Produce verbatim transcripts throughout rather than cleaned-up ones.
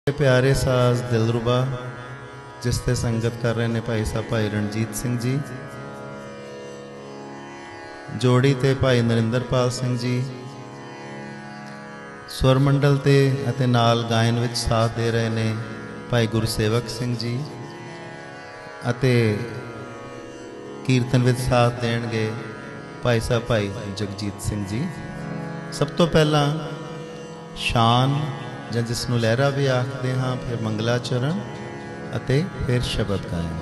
प्यारे साज दिलरुबा जिस ते संगत कर रहे ने भाई साहब भाई रणजीत सिंह जी, जोड़ी ते भाई नरिंदरपाल सिंह जी, स्वर मंडल ते अते नाल गायन विच साथ दे रहे ने भाई गुरसेवक सिंह जी, अते कीर्तन विच साथ देणगे भाई साहब भाई जगजीत सिंह जी। सब तो पहला शान ਜਾਂ जिस ਨੂੰ ਲਹਿਰਾ भी आखते हाँ, फिर मंगलाचरण ਅਤੇ फिर शबद गायन।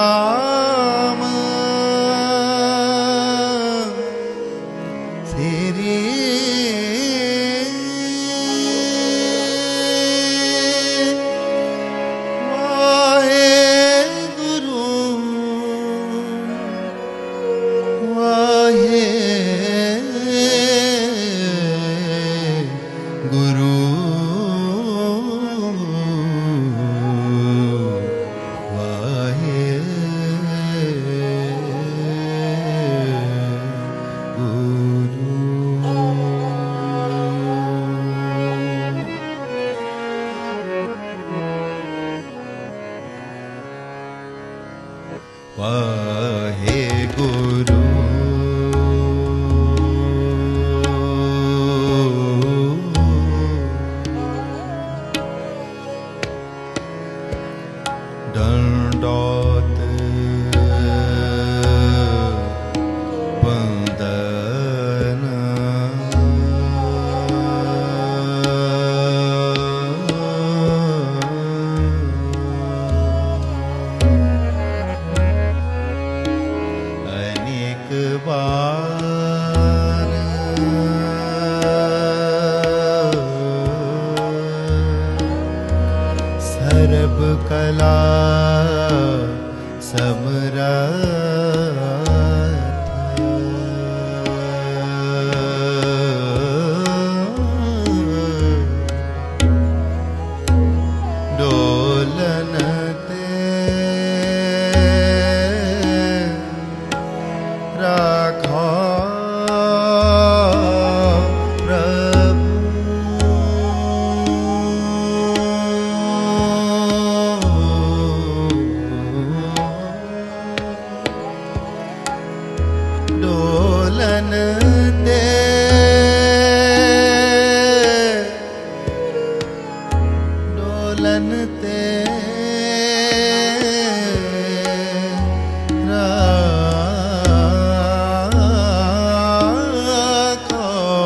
राम श्री सर्ब कला समरथ डोलन ते राखो डोलन ते डोलन ते राखो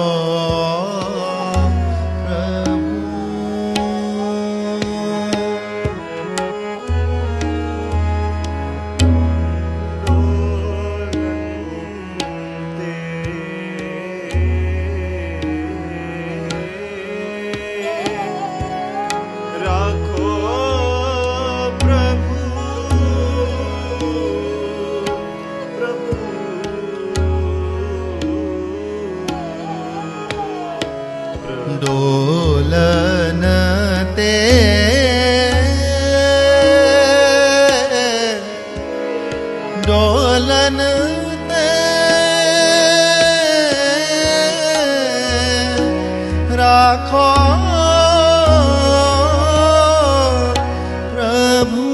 डोलन ते डोलन ते राखो प्रभु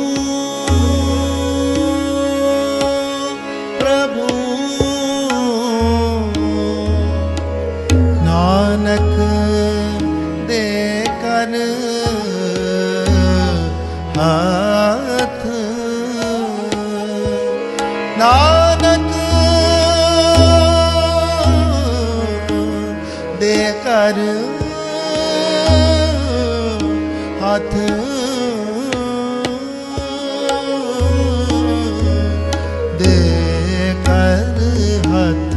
प्रभु नानक देकर हाथ नानक देकर हाथ देकर हाथ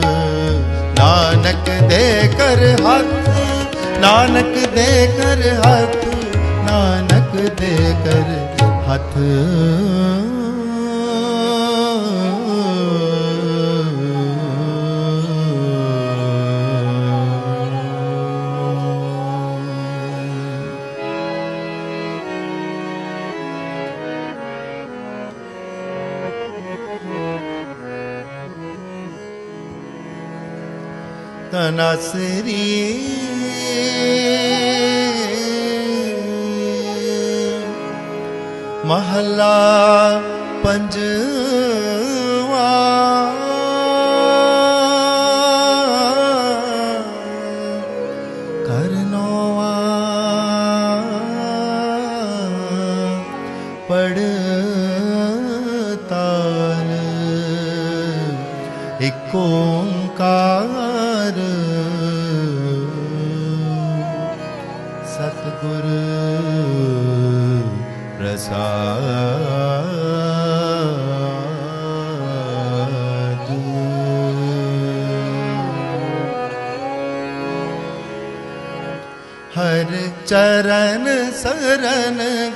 नानक देकर हाथ नानक देकर हाथ नानक देकर हाथ तनासरी महला पंजवा करनोवा पड़ताल एक ओंकार सतगुरु प्रसाद चरण शरण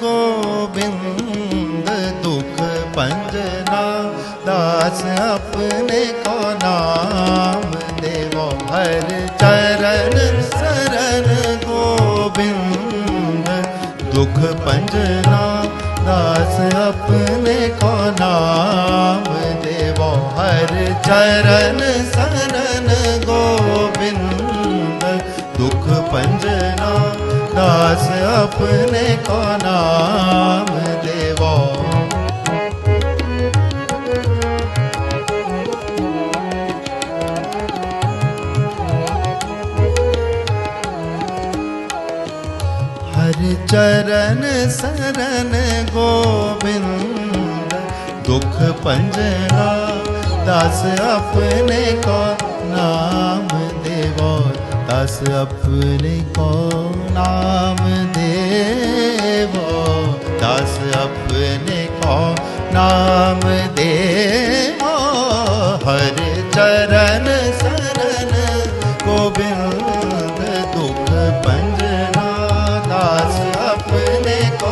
गोविंद दुख पंजना दास अपने को नाम देवो। हर चरण शरण गोविंद दुख पंजना दास अपने को नाम देवो। हर चरण शरण गोविंद दुख पंजना दास अपने को नाम देवो। हर चरण शरण गोविंद दुख पंजना दास अपने को नाम देवो। दास अपने को नाम देवो। दास अपने को नाम देवो। हर चरण शरण गोविंद दुख पंजना दास अपने को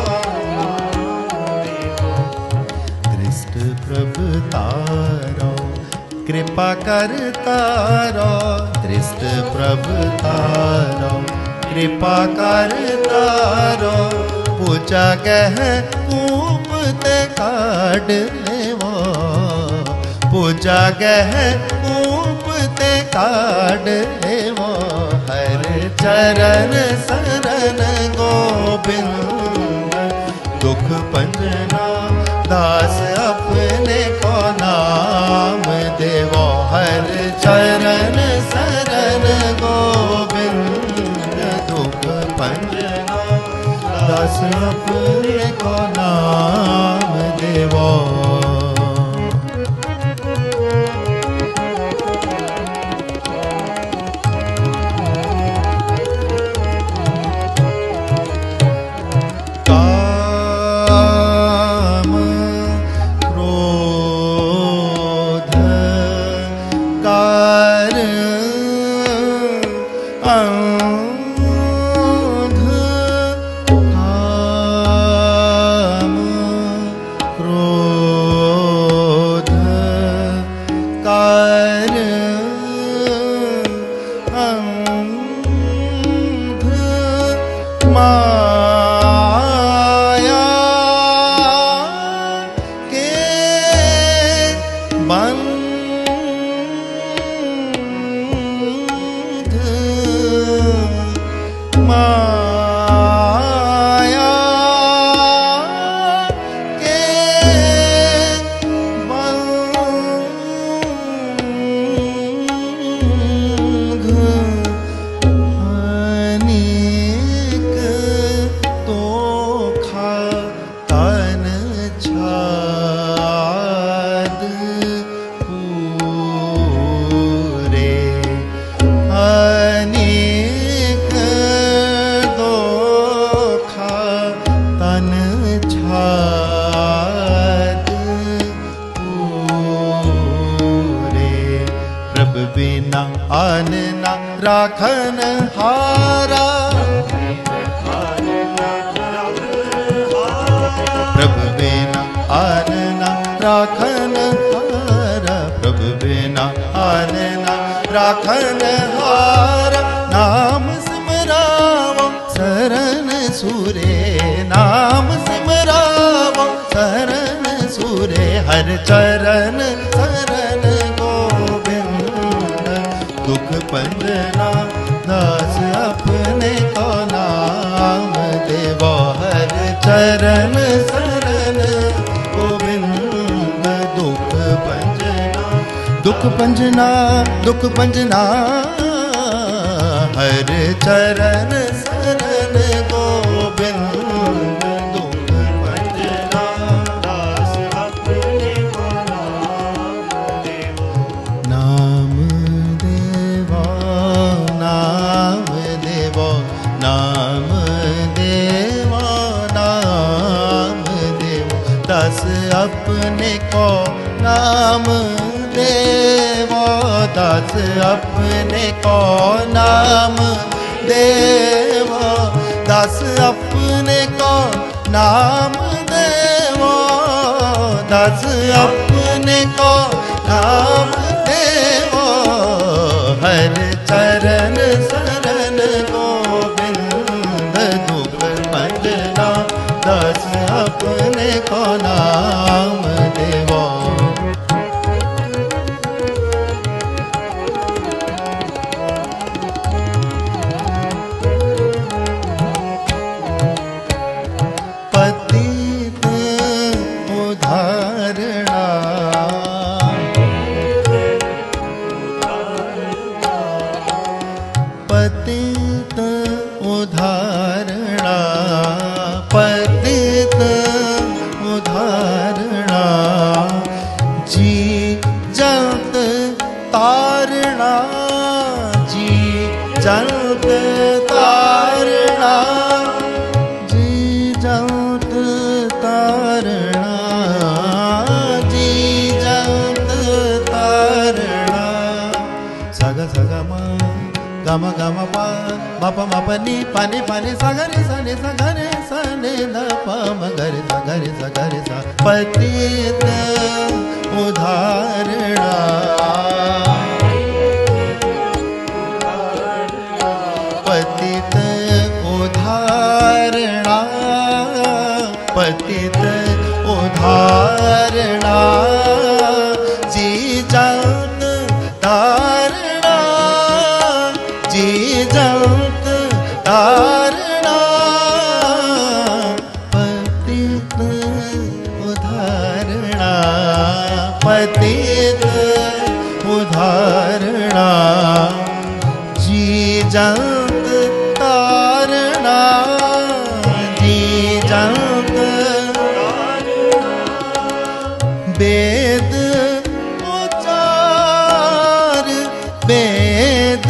दृष्ट प्रभु तारो कृपा करतारो। दृष्ट प्रभु तारो कृपा करतारो। पूजा कह कूप ते काढ़ लेवो। पूजा कह कूप ते काढ़ लेवो। हर चरण शरण गोविंद दुख पंजना दास अपने को नाम देवो। हर चरण शरण गोविंद दुख पंजना दास अपने को नाम देवो। राखन हारा प्रभु बिना आनना राखन हारा। प्रभु बिना आनना राखन हारा। नाम सिमरावो शरण सूरे। नाम सिमरावो शरण सूरे। हर चरण शरण गोविंद दुख पंजना दास अपने को नाम देवो। हर चरण शरण गोविंद दुख पंजना दुख पंजना दुख पंजना। हर चरण शरण गोविंद दुख पंजना दास अपने को नाम देवो। नाम देवो नाम देवो नाम देवो नाम देवो। दास अपने को नाम देवो। दास अपने को नाम देवो। दास अपने को नाम देवो, दास अपने को नाम देवो, हर चरण शरण गोविंद दुख भंजना, दास अपने को नाम देवो। पतित उद्धारणा, पतित उद्धारणा, पतित उद्धारणा, जी जंत तारणा, जी जंत तारणा, जी जंत तारणा, जी जंत तारणा। सग सग मा गम गम पा मा प मा प नी पा नी पा नी सा ग रे सा नी सा ग रे सा नी ध प म ग रे सा ग रे सा ग रे सा। पतित उद्धारणा, पतित उद्धारणा, पतित उद्धारणा, जी जंत तारणा, जी जंत तारणा, पतित उद्धारणा, पतित उद्धारणा, जी जंत तारणा, जी जंत वेद उच्चार, वेद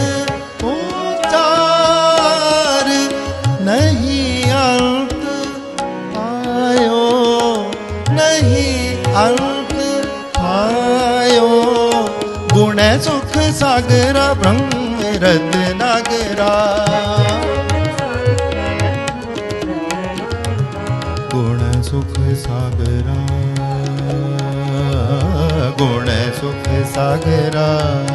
उच्चार, नहीं अंत आयो, नहीं अंत आयो, गुण सुख सागरा ब्रह्म रत्नागरा, गुण सुख सागरा, गुण सुख सागरा,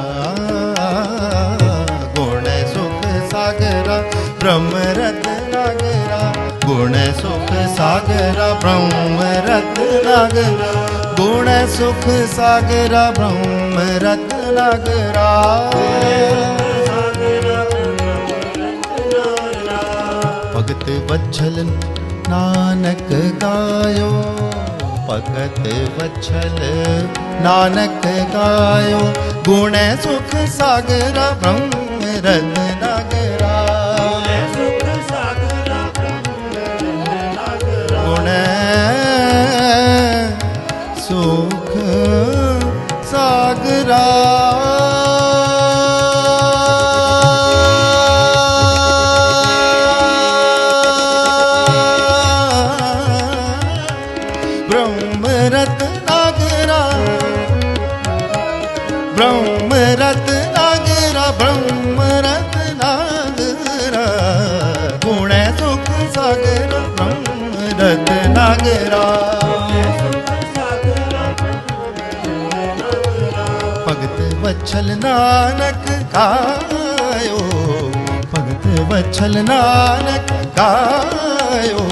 गुण सुख सागरा ब्रह्म रत्नागरा, गुण सुख सागरा ब्रह्म रत्नागरा, गुण सुख सागरा ब्रह्म रत्नागरा। भगत वत्सल नानक गायो, भगत वत्सल नानक गायो, गुण सुख सागरा ब्रह्म रत्नागरा, गुण सुख सागरा। ब्रह्म रत्नागरा, ब्रह्म रत्नागरा, ब्रह्म रत्नागरा, गुण सुख सागरा ब्रह्म रत्नागरा। भगत वत्सल नानक गायो, भगत वत्सल नानक गायो,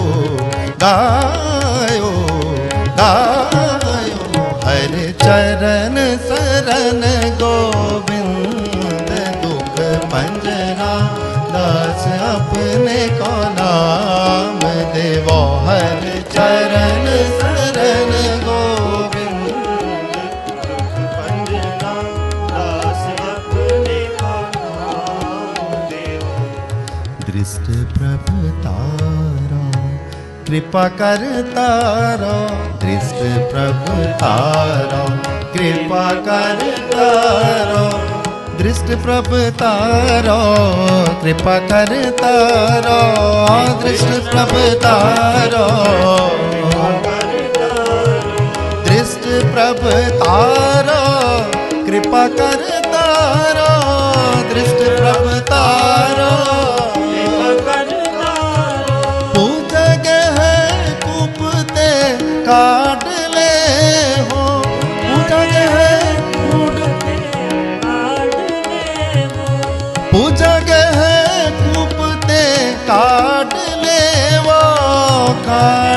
गायो गायो, हर चरण शरण गोविंद दुख भंजना, दास अपने को नाम देवो, हर चरण शरण गोविंद दुख भंजना, दास अपने को नाम देवो। दृष्ट प्रभ तारा कृपा करतारो, दृष्ट प्रभु तारो कृपा करतारो, दृष्ट प्रभु तारो कृपा करतारो, दृष्ट प्रभु तारो, दृष्ट प्रभु तारो कृपा करतारो, दृष्ट प्रभु तारो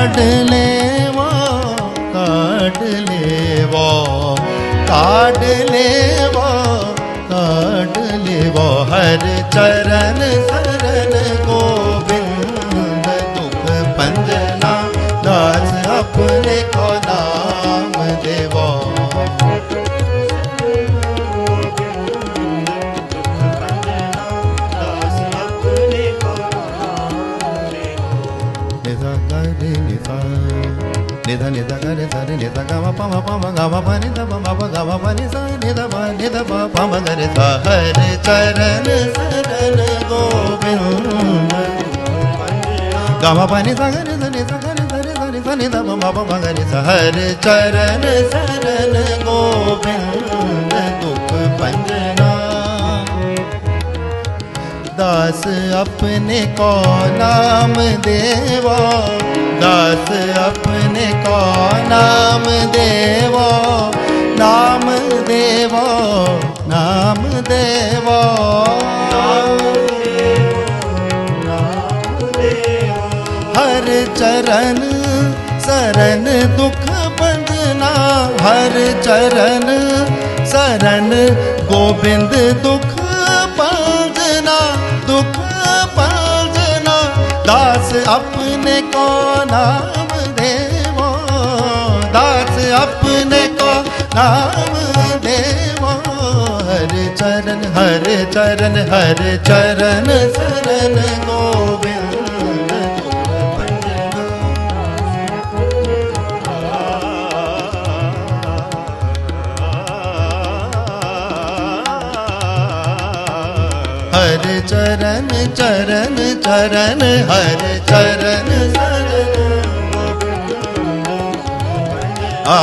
काढ़ लेवो काढ़ लेवो काढ़ लेवो काढ़ लेवो हर चरण शरण गोविंद दुख पंजना दास अपने को नाम देवो निधा निधा गरे सारे निधा गावा पामा पामा गावा पानी धा पामा गावा पानी सा निधा पा निधा पा पामा गरे सा हर चरण शरण गोविंद गावा पानी सा गरे सा निधा गरे सारे सारे सा निधा पामा पामा गरे सा हर चरण शरण गोविंद दुख पंजना दास अपने को नाम देवो दास अपने को नाम देवो नाम देवो नाम देवो हर चरण शरण दुख बंधना हर चरण शरण गोविंद दुख बंधना दुख बंधना दास अपने को नाम देवो दास अपने को नाम देवो हर चरण हर चरण हर चरण शरण गोविंद हर चरण चरण चरण हर चरण शरण आ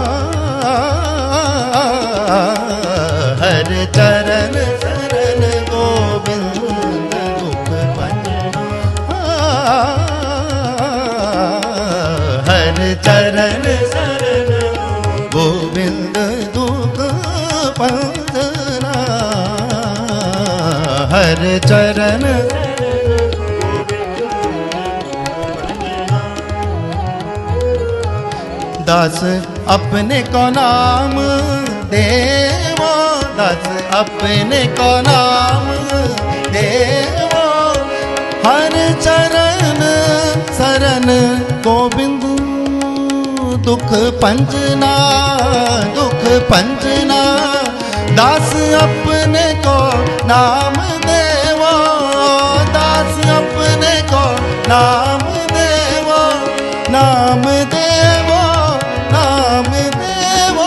हर चरण शरण गोविंद दुख पंजना हर चरण शरण गोविंद दुख पंजना हर चरण दास अपने को नाम देवो दास अपने को नाम देवो हर चरण शरण गोविंद दुख पंजना दुख पंजना दास अपने को नाम देवो दास अपने को नाम देवो नाम देवो नाम देवो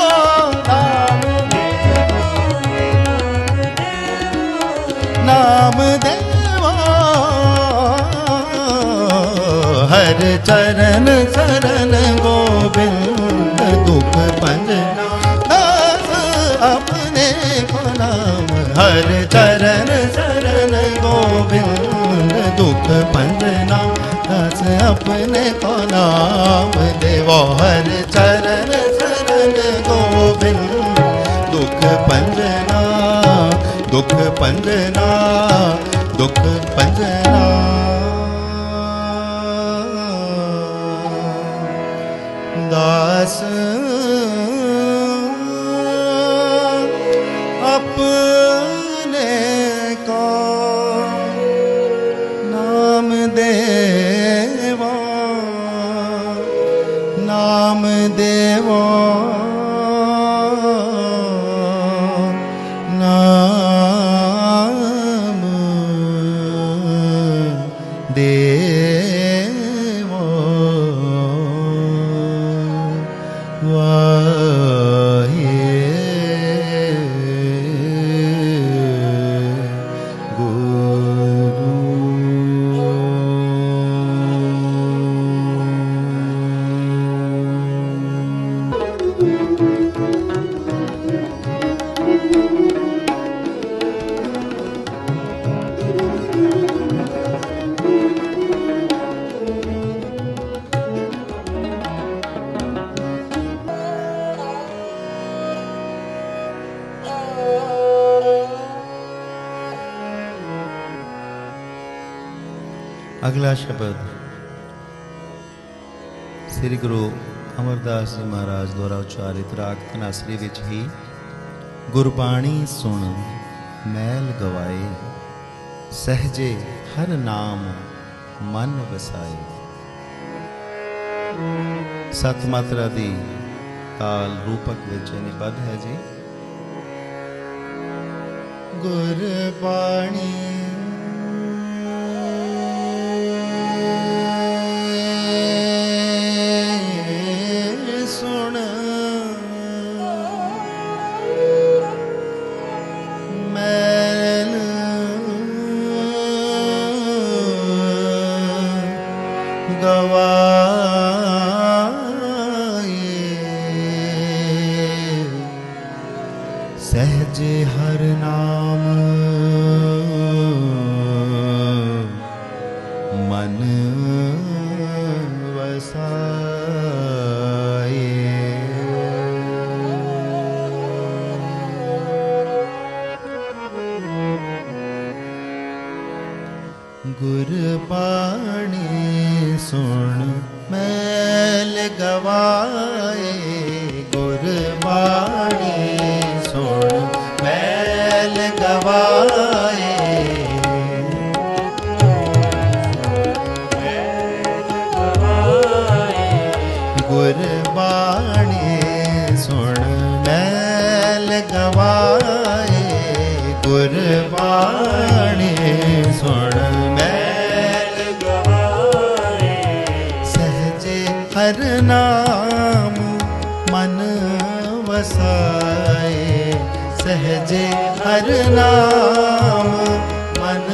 नाम देवो हर चरण शरण गोविंद दुख पंजना दास अपने को नाम हर चरण शरण गोविंद दुख पंजना दास अपने को नाम देवो हर चरण शरण गोविंद दुख पंजना दुख पंजना दुख पंजना दास अपने को नाम देवो नाम देवो नाम देवो वाहे अगला शब्द श्री गुरु अमरदास जी महाराज द्वारा उच्चारित राग धनासरी विच ही गुरबाणी सुन मैल गवाए, सहजे हर नाम मन वसाए। सत मात्रा दी ताल रूपक विच निबद्ध है जी। गुरबाणी सुन मैल गवाए, सहज हर नाम मन वसाए। गुरबाणी सुन मैल गवाए, गुरबाणी सुन मैल गवाए, गुरबाणी सुन मैल गवाए, गुरबाणी सुन मैल गवाए, सहजे हर नाम मन वसाए, सहजे हर नाम मन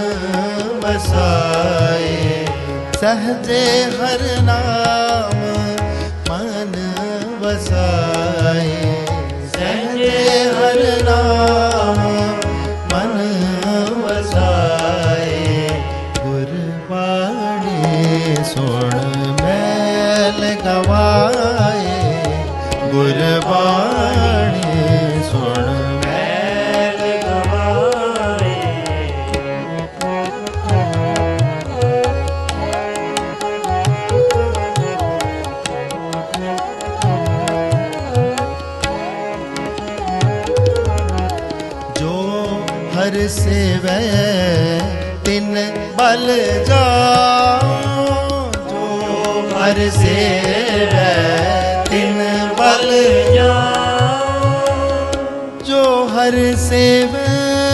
वसाए, सहजे हर नाम मन वसाए, सहजे हर नाम मन वसाए। गुरबाणी सुन मैल गवाए, गुरबाणी सुन मैल गवाए। जो हर सेवै तिन बल जाओ, जो हर सेवै तिन बल जाओ, जो हर सेवै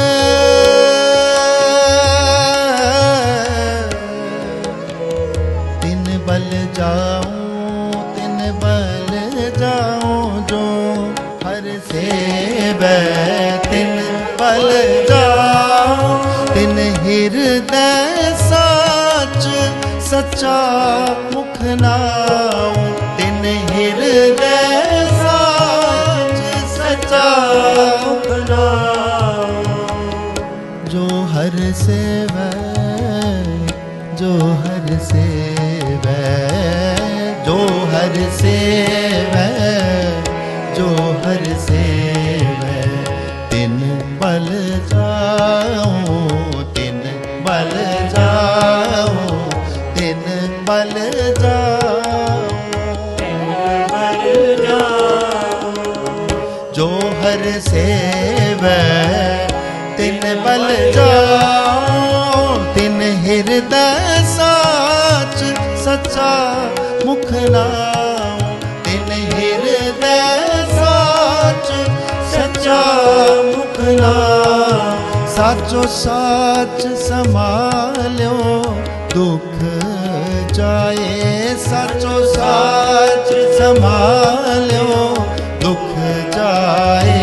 तिन बल जाओ, तिन बल जाओ, जो हर सेवै तिन बल जाओ, तिन हृदय साच सच्चा मुख नाओ, तिन हृदय साच सच्चा मुख नाओ। जो हर सेवै, जो हर सेवै, जो हर सेवै, जो हर सेवै, तिन बल जाओ, तिन बल जाओ, तिन बल जाओ, तिन बल जाओ। जो हर सेवै तिन बल जाओ, तिन हृदय साच सच्चा मुख नाओ, तिन हृदय साच सच्चा मुख नाओ। साचो साच संभाल्यो दुख जाए, साचो साच संभाल्यो दुख जाए,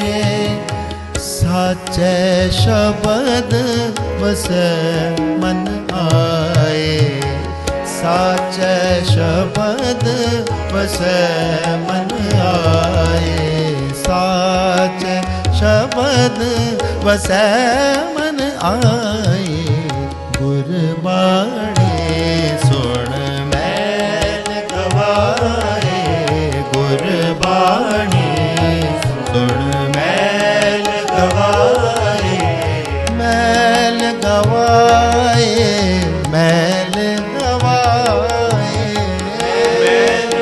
साचे शब्द वसै मन आए, साचे शब्द वसै मन आए, साचे शब्द वसै मन आए। गुरबाणी सुन मैल गवाए, गुरबाणी सुन मैल गवाए, मैल गवाए, मैल गवाए, मैल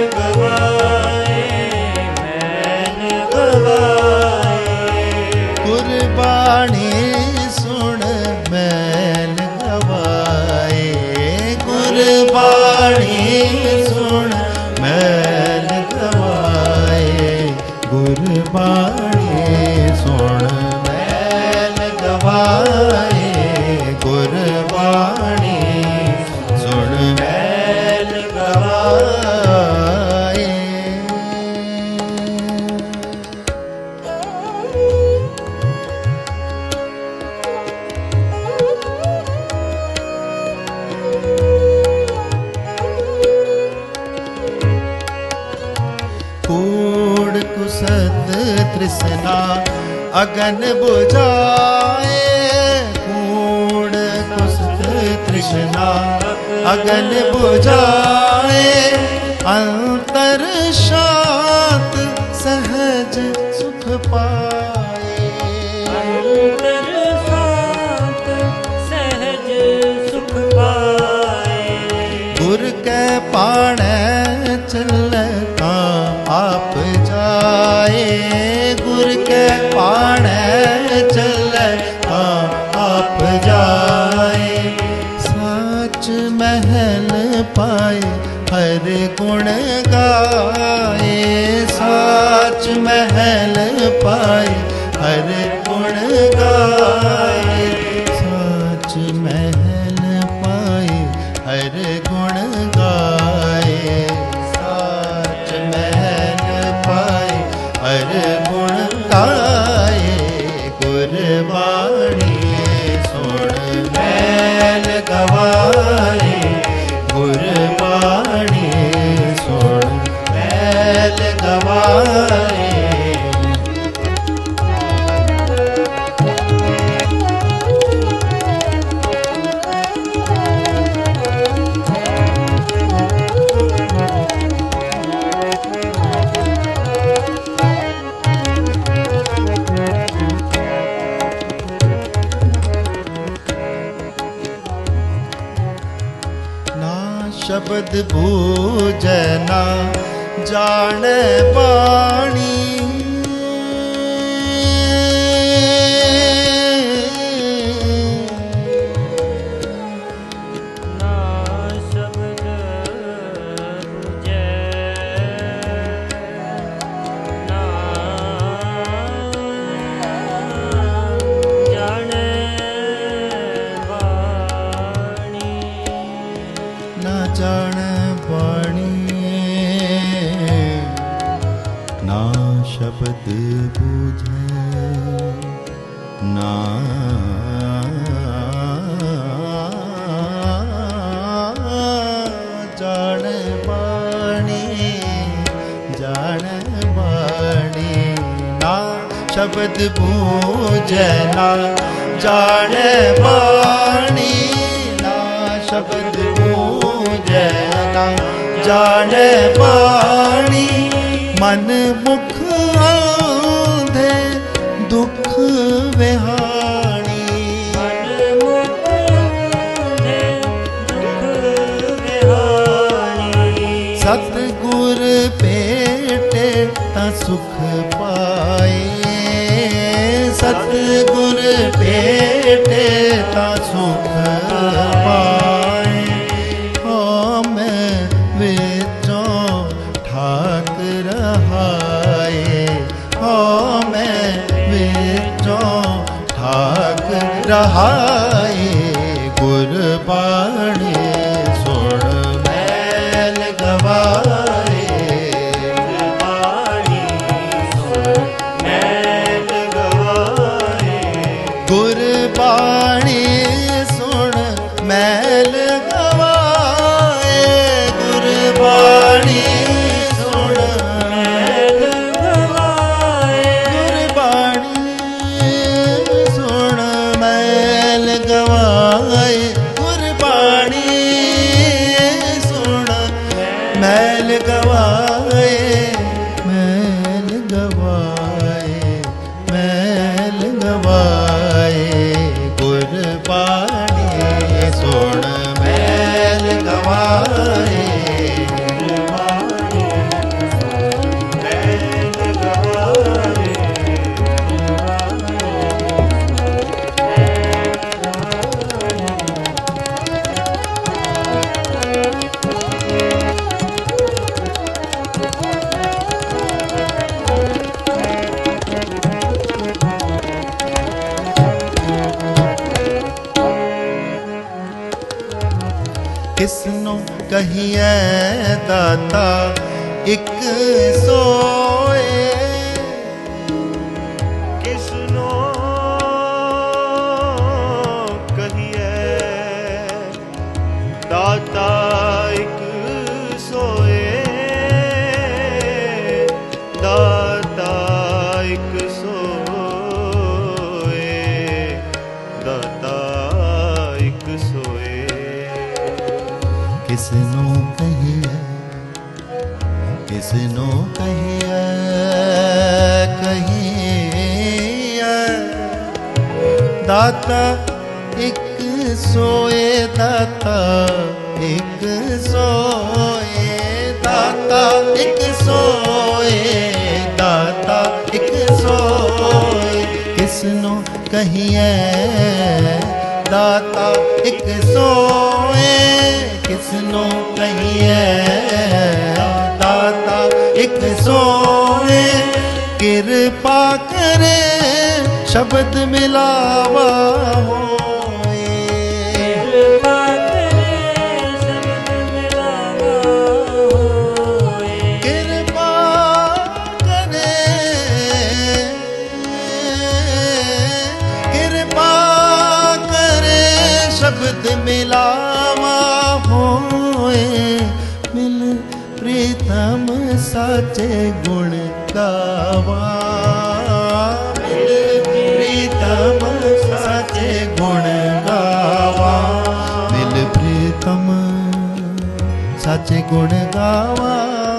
तृष्णा अगन बुझाए, कूड़ कुस्त तृष्णा अगन बुझाए, अंतर शांत सहज सुख पाए। अंतर शांत सहज सुख पाए, गुर कै पाणै चलै आप जाए, गुर कै पाणै चलै आप जाए। साच महल पाए हर गुण गाए, साच महल पाए हर गुण गाए, साच महल पाए हर गुण गाए, साच महल पाए हर गुण गाए। गुरबाणी सुन मैल गवाए, गुरबाणी सुन मैल गवाए। शब्द बूझै ना जाने बाणी, ना शब्द बूझै ना जाने बाणी, ना जान बाणी, ना शब्द बूझे ना जान बाणी, जान बाणी। ना शब्द बूझे ना जान बाणी, ना शब्द बूझे ना जाने बाणी। मन मुख आंधे दुख विहाणी, मन मुख आंधे दुख विहाणी। सतगुर भेटे ता सुख पाए, सतगुर भेटे ता सुख पाए। हाँ मैं विचों ठाक रहाए, हाँ मैं विचों ठाक रहाए। गुरबाणी सुन मैल गवाए, गुरबाणी सुन मैल गवाए, गुरबाणी सुन मैल गवाए, गुरबाणी सुन मैल गवाए, गुरबाणी सुन मैल गवाए, गुरबाणी सुन मैल गवाए, मैल गवाए, मैल गवाए। गुरबाणी सुन मैल गवाए, गुरबाणी सुन मैल गवाए। किसनों कहिए दाता एक सोए, किसनो कहिए दाता एक सोए, दाता एक सोए, दाता एक सोए। किसनों कहिए, किसनों कहिए, कहिए दाता एक सोए, दाता एक सोए, दाता एक सोए, दाता एक सोए। किसनों कहिए दाता एक सोए, किसनों कहिए दाता एक सोए। कृपा करे शब्द मिलावा होए, कृपा करे शब्द मिलावा होए, कृपा करे, कृपा करे शब्द मिलावा होए। मिल प्रीतम साचे गुण गावा, मिल प्रीतम साचे गुण गावा, मिल प्रीतम साचे गुण गावा,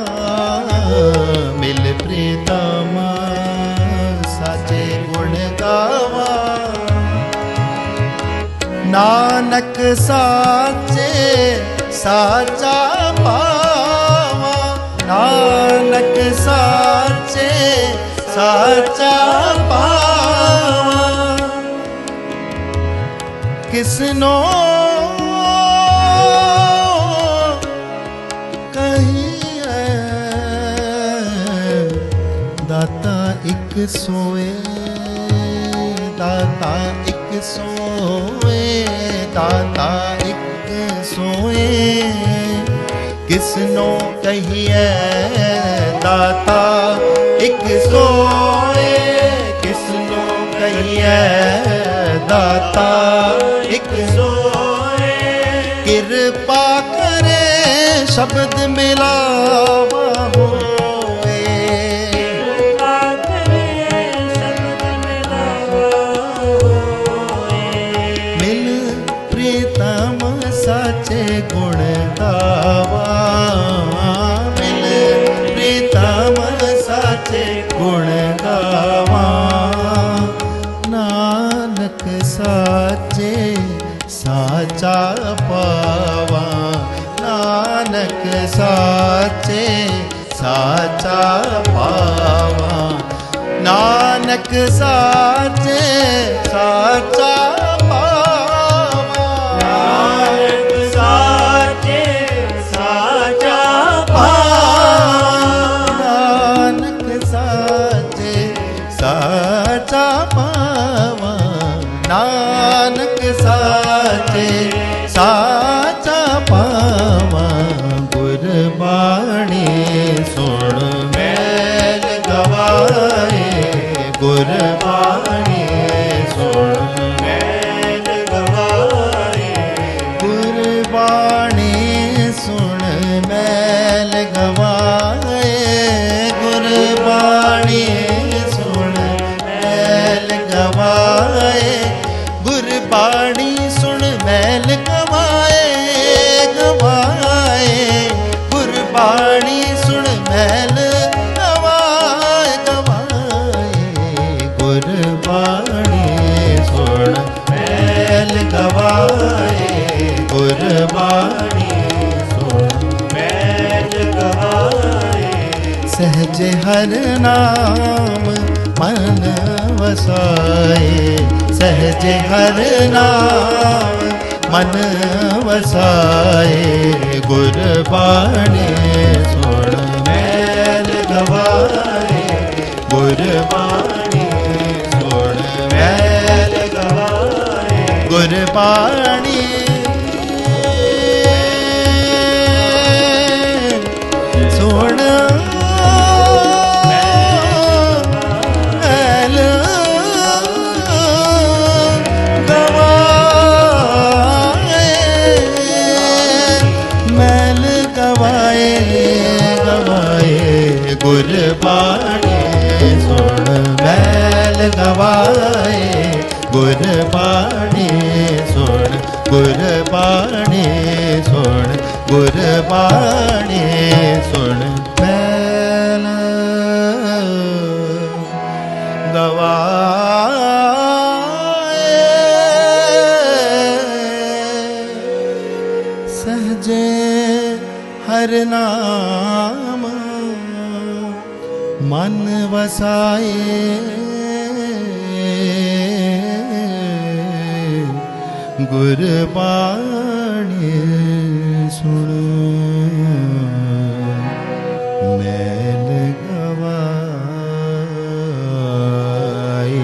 मिल प्रीतम साचे गुण गावा। नानक साचे साचा पावा, नानक साचे साचा पावा। किसनो कहिए दाता एक सोए, दाता एक सोए, दाता एक सोए। किसनो कहिए दाता एक सोए, किसनो कहिए दाता एक सोए। कृपा करे शब्द मिलावा होए, कृपा करे शब्द मिलावा होए, मिल प्रीतम साचे गुण गावा, मिल प्रीतम साचे गुण गावा। नानक साचे साचा पावा, नानक साचे साचा पावा, नानक साचे साचा पावा, नानक साचे साचा पावा, नानक साचे साचा पावा, नानक साचे साचा पावा। गुरबाणी सुन मैल गवाए, गुरबाणी सुन मैल गवाए, गुरबाणी सुन मैल गवाए, गुरबाणी सुन मैल गवाए, गुरबाणी सुन मैल गवाए, गवाए गुरबाणी सुन मैल गवाए, गवाए गुरबाणी सुन मैल गवाए, गुरबाणी सुन मैल गवाए। सहज हर नाम मन वसाए, सहज हर नाम मन वसाए, गुरबाणी सुन मैल गवाए, गुरबाणी सुन मैल गवाए, गुरबाणी सुन गुरबाणी सुन मैं गवाए। गुरबाणी सुन गुरबाणी सुन गुरबाणी सुन मैल गवाए। सहजे हर नाम मन वसाए। गुरबाणी सुन मैल गवाए।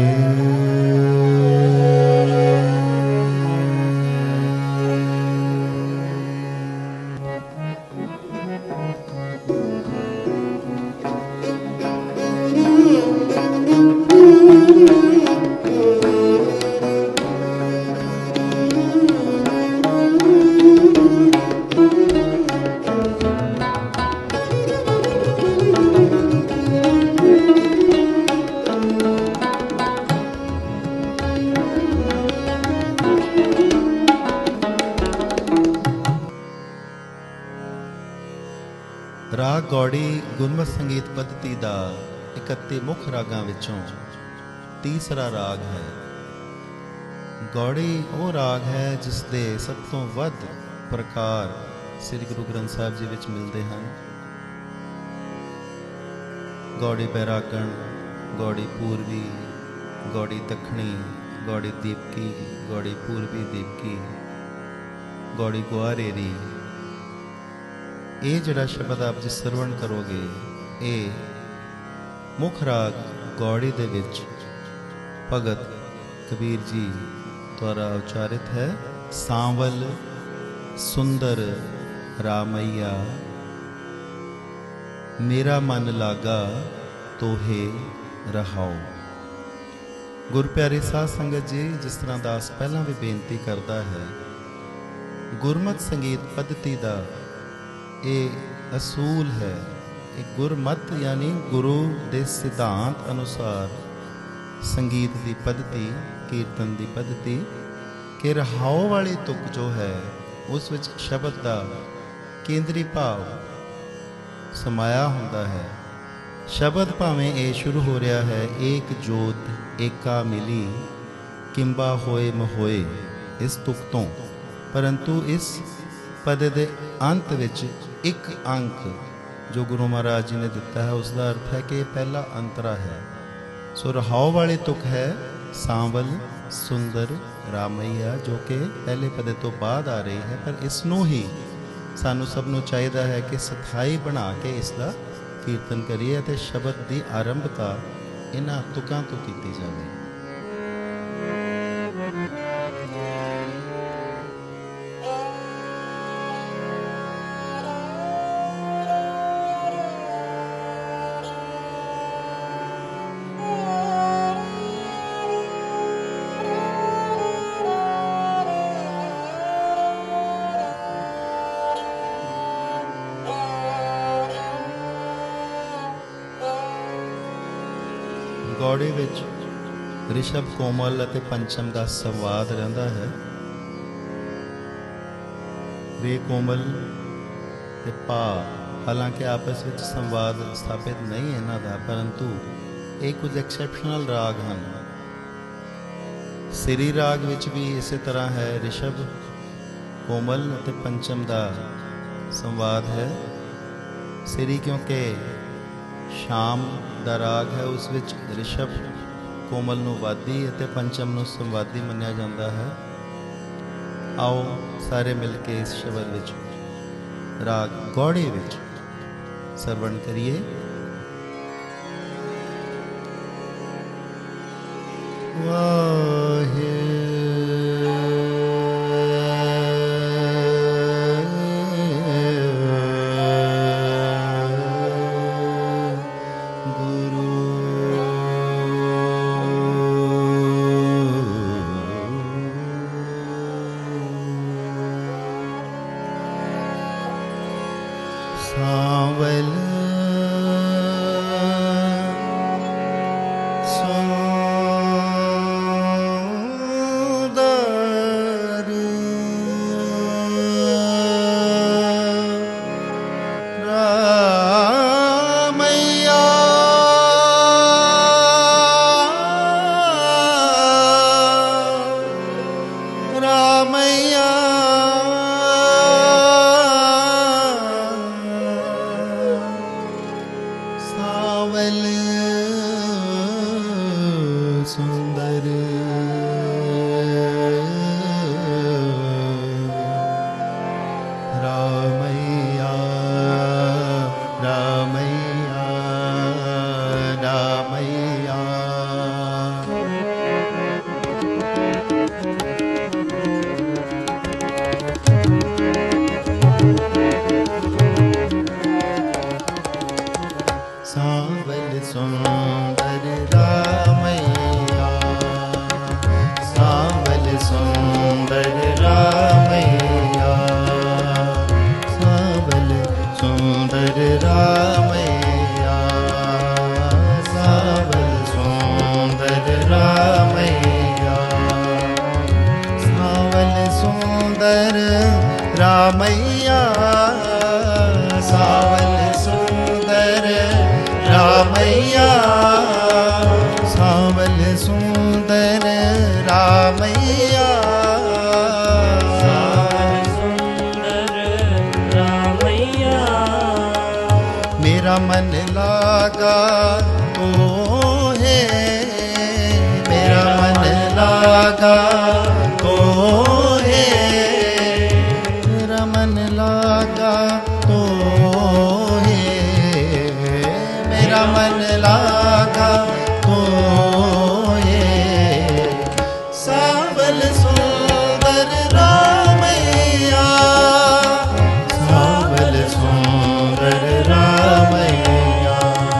ਰਾਗ ਗੌੜੀ ਗੁਰਮਤਿ ਸੰਗੀਤ ਪੱਧਤੀ ਦਾ ਇਕੱਤੀ ਮੁੱਖ ਰਾਗਾਂ ਵਿੱਚੋਂ ਤੀਸਰਾ ਰਾਗ ਹੈ। ਗੌੜੀ ਉਹ ਰਾਗ ਹੈ ਜਿਸ ਦੇ ਸਭ ਤੋਂ ਵੱਧ ਪ੍ਰਕਾਰ ਸ੍ਰੀ ਗੁਰੂ ਗ੍ਰੰਥ ਸਾਹਿਬ ਜੀ ਵਿੱਚ ਮਿਲਦੇ ਹਨ। ਗੌੜੀ ਬੈਰਾਗਣ, ਗੌੜੀ ਪੂਰਬੀ, ਗੌੜੀ ਦੱਖਣੀ, ਗੌੜੀ ਦੀਪਕੀ, ਗੌੜੀ ਪੂਰਬੀ ਦੀਪਕੀ, ਗੌੜੀ ਗੁਆਰੇਰੀ। ਇਹ ਜਿਹੜਾ ਸ਼ਬਦ ਆਪ ਜੀ ਸਰਵਣ ਕਰੋਗੇ ਇਹ ਮੁੱਖ ਰਾਗ ਗੌੜੀ ਦੇ ਵਿੱਚ ਭਗਤ ਕਬੀਰ ਜੀ ਦੁਆਰਾ ਉਚਾਰਿਤ ਹੈ। ਸਾਂਵਲ ਸੁੰਦਰ ਰਾਮਈਆ ਮੇਰਾ ਮਨ ਲਾਗਾ ਤੋਹੇ ਰਹਾਓ। ਗੁਰਪਿਆਰੀ ਸਾਧ ਸੰਗਤ ਜੀ, ਜਿਸ ਤਰ੍ਹਾਂ ਦਾਸ ਪਹਿਲਾਂ ਵੀ ਬੇਨਤੀ ਕਰਦਾ ਹੈ, ਗੁਰਮਤਿ ਸੰਗੀਤ ਪੱਧਤੀ ਦਾ ਇਹ ਅਸੂਲ ਹੈ। ਇਹ ਗੁਰਮਤ ਯਾਨੀ ਗੁਰੂ ਦੇ ਸਿਧਾਂਤ ਅਨੁਸਾਰ ਸੰਗੀਤ ਦੀ ਪੱਧਤੀ, ਕੀਰਤਨ ਦੀ ਪੱਧਤੀ ਕਿ ਰਹਾਓ ਵਾਲੀ ਤੁਕ ਜੋ ਹੈ ਉਸ ਵਿੱਚ ਸ਼ਬਦ ਦਾ ਕੇਂਦਰੀ ਭਾਵ ਸਮਾਇਆ ਹੁੰਦਾ ਹੈ। ਸ਼ਬਦ ਭਾਵੇਂ ਇਹ ਸ਼ੁਰੂ ਹੋ ਰਿਹਾ ਹੈ ਏਕ ਜੋਤ ਏਕਾ ਮਿਲੀ ਕਿੰਬਾ ਹੋਏ ਮਹੋਏ ਇਸ ਤੁਕ ਤੋਂ, ਪਰੰਤੂ ਇਸ ਪਦ ਦੇ ਅੰਤ ਵਿੱਚ ਇੱਕ ਅੰਕ ਜੋ ਗੁਰੂ ਮਹਾਰਾਜ ਜੀ ਨੇ ਦਿੱਤਾ ਹੈ ਉਸ ਦਾ ਅਰਥ ਹੈ ਕਿ ਇਹ ਪਹਿਲਾ ਅੰਤਰਾ ਹੈ। ਸੋ ਰਹਾਓ ਵਾਲੀ ਤੁਕ ਹੈ ਸਾਂਵਲ ਸੁੰਦਰ ਰਾਮਈਆ, ਜੋ ਕਿ ਪਹਿਲੇ ਪਦੇ ਤੋਂ ਬਾਅਦ ਆ ਰਹੀ ਹੈ, ਪਰ ਇਸ ਨੂੰ ਹੀ ਸਾਨੂੰ ਸਭ ਨੂੰ ਚਾਹੀਦਾ ਹੈ ਕਿ ਸਥਾਈ ਬਣਾ ਕੇ ਇਸ ਦਾ ਕੀਰਤਨ ਕਰੀਏ ਅਤੇ ਸ਼ਬਦ ਦੀ ਆਰੰਭਤਾ ਇਹਨਾਂ ਤੁਕਾਂ ਤੋਂ ਕੀਤੀ ਜਾਵੇ। ਗੌੜੀ ਵਿੱਚ ਰਿਸ਼ਭ ਕੋਮਲ ਅਤੇ ਪੰਚਮ ਦਾ ਸੰਵਾਦ ਰਹਿੰਦਾ ਹੈ। ਰੇ ਕੋਮਲ ਤੇ ਪਾ ਹਾਲਾਂਕਿ ਆਪਸ ਵਿੱਚ ਸੰਵਾਦ ਸਥਾਪਿਤ ਨਹੀਂ ਇਹਨਾਂ ਦਾ, ਪਰੰਤੂ ਇਹ ਕੁਝ ਐਕਸੈਪਸ਼ਨਲ ਰਾਗ ਹਨ। ਸਿਰੀ ਰਾਗ ਵਿੱਚ ਵੀ ਇਸੇ ਤਰ੍ਹਾਂ ਹੈ, ਰਿਸ਼ਭ ਕੋਮਲ ਅਤੇ ਪੰਚਮ ਦਾ ਸੰਵਾਦ ਹੈ। ਸਿਰੀ ਕਿਉਂਕਿ ਸ਼ਾਮ ਦਾ ਰਾਗ ਹੈ, ਉਸ ਵਿੱਚ ਰਿਸ਼ਭ ਕੋਮਲ ਨੂੰ ਵਾਦੀ ਅਤੇ ਪੰਚਮ ਨੂੰ ਸੰਵਾਦੀ ਮੰਨਿਆ ਜਾਂਦਾ ਹੈ। ਆਓ ਸਾਰੇ ਮਿਲ ਕੇ ਇਸ ਸ਼ਬਦ ਵਿੱਚ ਰਾਗ ਗੌੜੀ ਵਿੱਚ ਸਰਵਣ ਕਰੀਏ। ਵਾਹਿ ਸਾਂਵਲ ਸੁੰਦਰ सुंदर रामैया, सावल सुंदर रामैया, सावल सुंदर रामैया, सावल सुंदर रामैया। मेरा मन लागा तो है, मेरा मन लागा तो है, मेरा मन लागा तो है, मेरा मन लागा तो है। सावल सुंदर रामैया, सावल सुंदर रामैया।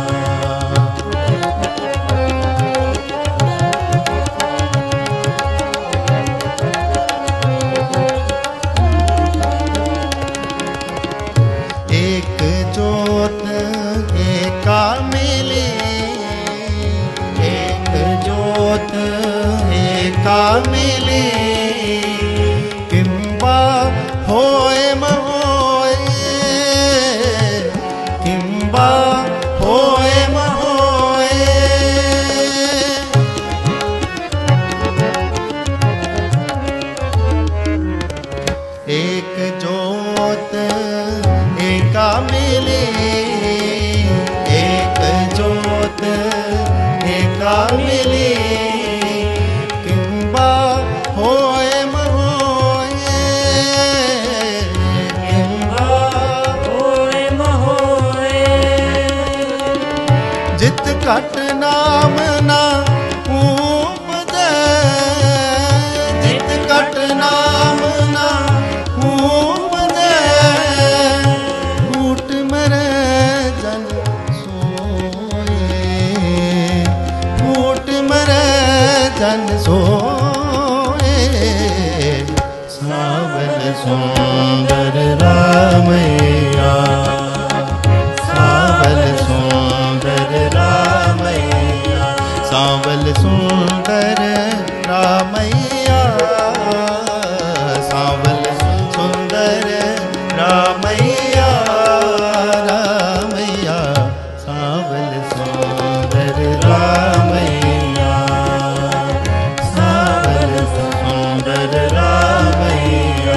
एक जोत एका मिली, एक जोत एका मिली, किंबा होए महोए, किंबा होए महोए। एक जोत एका मिली, एक जोत एका मिली, किंबा होए महोए, किंबा होए महोए। जित घट नाम ना उपजै, जित घट नाम ना उपजै, फूट मरै जन सोए, फूट मरै जन सोए। सावल सुंदर रामैया, सावल सुंदर रामैया, सावल सुंदर रामैया, सावल सुंदर रामैया, रामैया, सावल सुंदर रामैया, सावल सुंदर रामैया।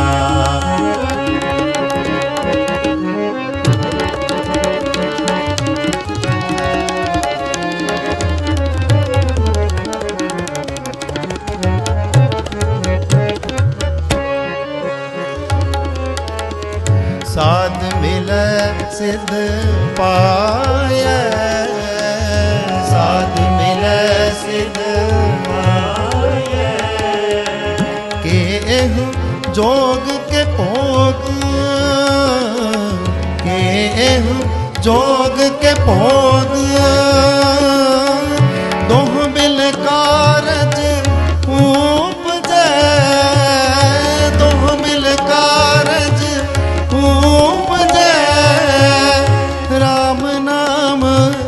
साध मिल सिद्ध पाय, साध मिल सिद्ध पाय, के एहु जोग के भोग, के एहु जोग के भोग। दोह बिल कारज उपजै, दोह बिल कारज उपजै, राम नाम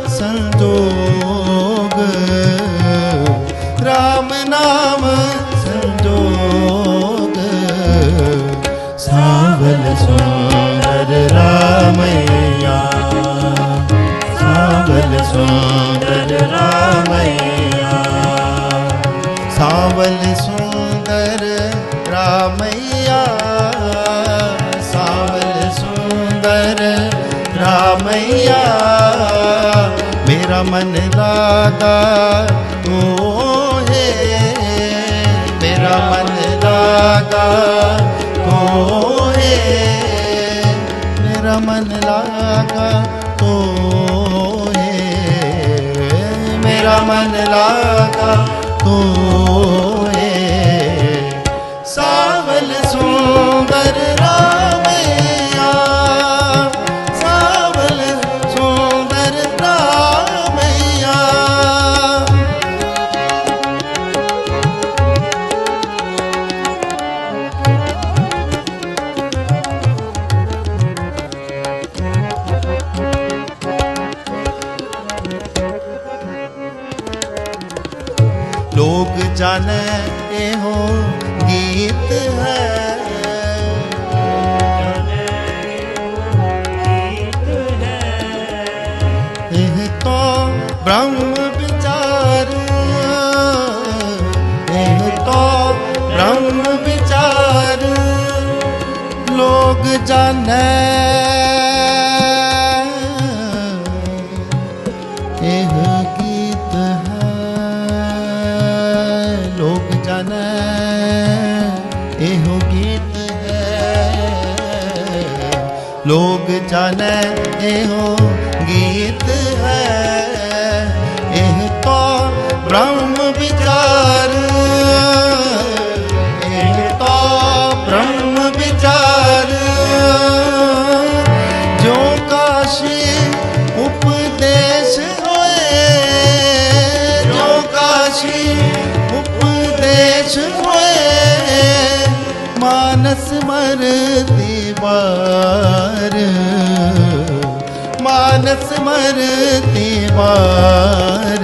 संजोग, राम नाम संजोग। सावल सुंदर रामैया, सावल सुंदर रामैया, सावल सुंदर रामैया, सावल सुंदर रामैया। मेरा मन लागा तो है, मेरा मन लागा तो है, मेरा मन लागा तो है, मेरा मन लागा तो है। सावल सुंदर रामैया, सावल सुंदर रामैया। लोग जाने हो गीत है, ब्रह्म विचार, एह तो ब्रह्म विचार। लोग जाने एह गीत है, लोग जाने एहो गीत है, लोग जाने एहो गीत है। एह तो ब्रह्म विचार, एह तो ब्रह्म विचार। जो काशी उपदेश होए, जो काशी उपदेश होए, मानस मरती बार, मानस मरती बार।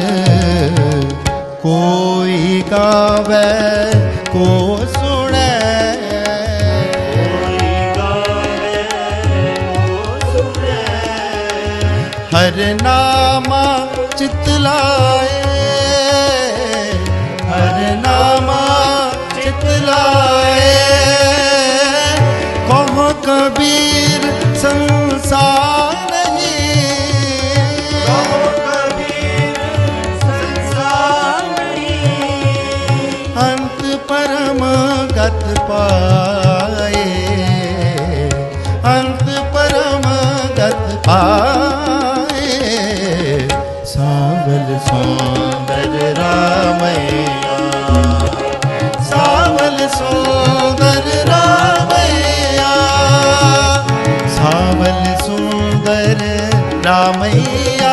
कोई गावे को सुने, कोई गावे को सुने। हर नामा चितलाए, हर नामा चितलाए। कहो कबीर संसार नहीं, कहो कबीर संसार नहीं। अंत परम गत पाए, अंत परम गत पाए। सावल सुंदर रामैया, सावल सुंदर रामैया, सावल सुंदर रामैया,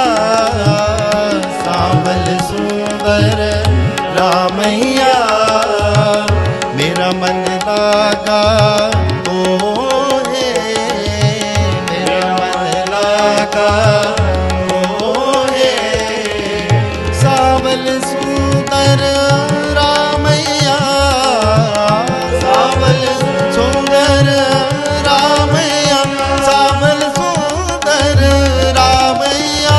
सावल सुंदर रामैया। मेरा मन लागा तो है, मेरा मन लागा तो है। सावल सुंदर रामैया, सावल सुंदर रामैया, सावल सुंदर रामैया,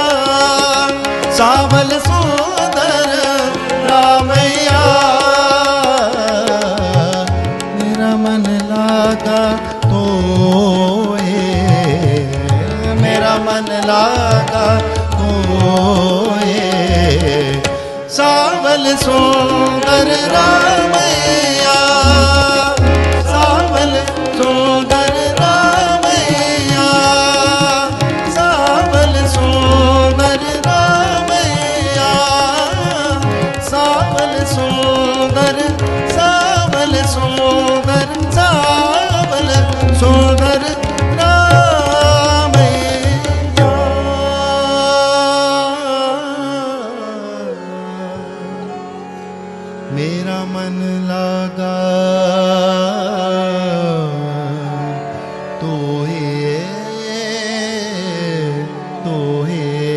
सावल सुंदर रामैया। मेरा मन लागा तो है, मेरा मन लागा तो है। सावल सुंदर रामैया, सावल सुंदर रामैया, सावल सुंदर रामैया, सावल सुंदर, सावल सुंदर, सावल सुंदर रामैया। मेरा मन लागा तो है, तो है,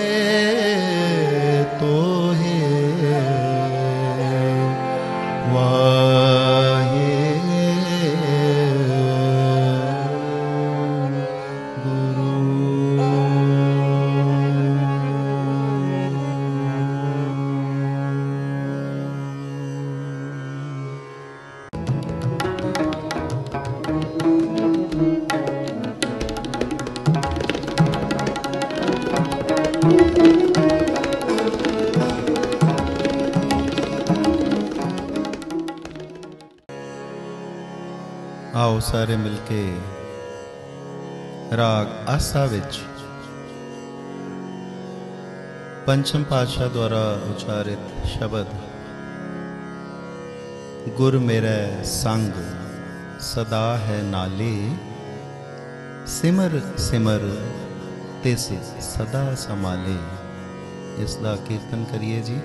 तो है। वाहे गुरु। आओ सारे मिलके राग आसा विच पंचम पातशाह द्वारा उचारित शब्द गुर मेरे संग सदा है नाले, सिमर सिमर तिस सदा संभाले। इसका कीर्तन करिए जी।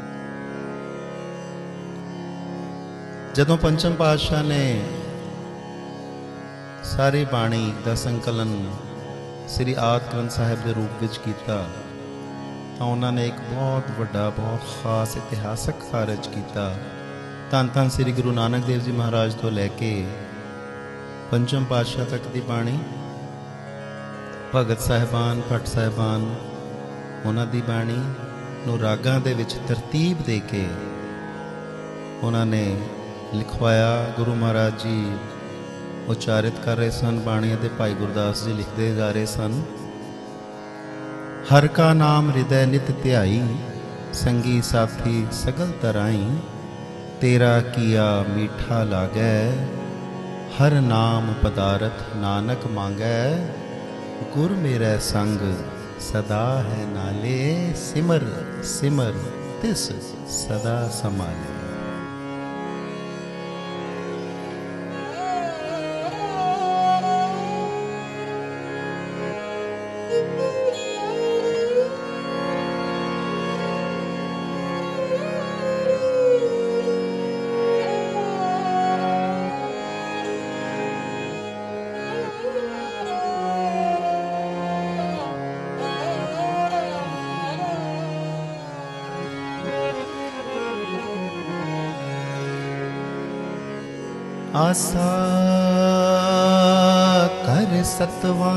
जदों पंचम पातशाह ने सारी बाणी का संकलन श्री आद ग्रंथ साहिब के रूप विच कीता, तो उन्होंने एक बहुत वड्डा बहुत खास इतिहासक कारज किया। धन धन श्री गुरु नानक देव जी महाराज तो लैके पंचम पातशाह तक की बाणी भगत साहिबान भट्ट साहिबान ਉਹਨਾਂ ਦੀ ਬਾਣੀ ਨੂੰ ਰਾਗਾਂ ਦੇ ਵਿੱਚ ਤਰਤੀਬ ਦੇ ਕੇ ਉਹਨਾਂ ਨੇ ਲਿਖਵਾਇਆ। ਗੁਰੂ ਮਹਾਰਾਜ ਜੀ ਉਚਾਰਿਤ ਕਰ ਰਹੇ ਸਨ ਬਾਣੀ ਅਤੇ ਭਾਈ ਗੁਰਦਾਸ ਜੀ ਲਿਖਦੇ ਜਾ ਰਹੇ ਸਨ। हर का नाम हृदय नित ध्याई, संगी साथी सगल तराई, तेरा किया मीठा लागै, हर नाम पदारथ नानक मांगै, गुर मेरे संग सदा है नाले, सिमर सिमर तिस सदा समाले। आसा कर सतवा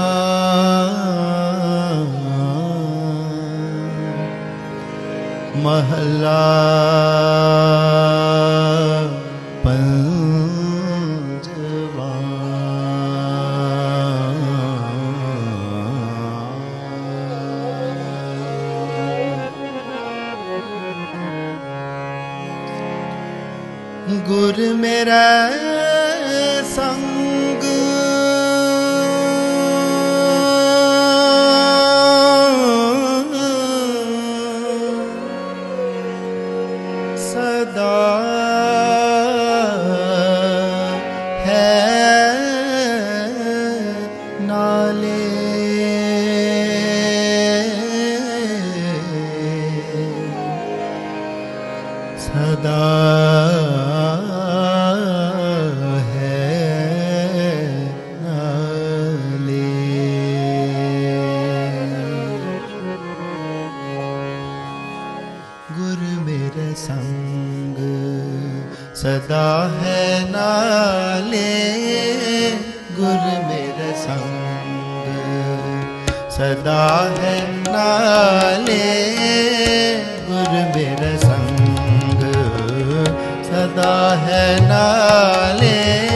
महला पंजवा। गुर मेरा संग सदा है नाले, सदा सदा है नाले, गुर मेरे संग सदा है नाले, गुर मेरे संग सदा है नाले,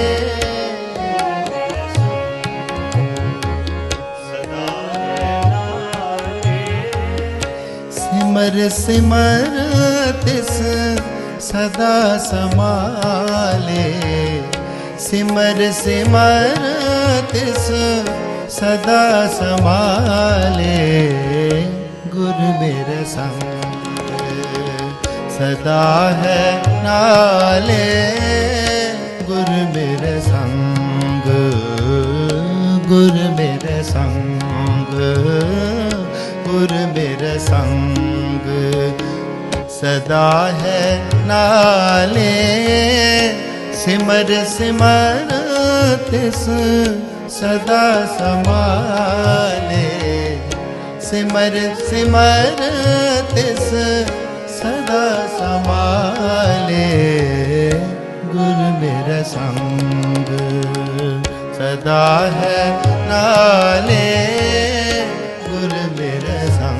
सदा है नाले। सिमर सिमर तिस सदा समाले, सिमर सिमर तिस सदा समाले, गुर मेरे संग सदा है नाले, गुर मेरे संग गुर मेरे संग गुर मेरे संग सदा है नाले, सिमर सिमर तिस सदा समाले, सिमर सिमर तिस सदा समाले, गुर मेरे संग सदा है नाले, गुर मेरे संग।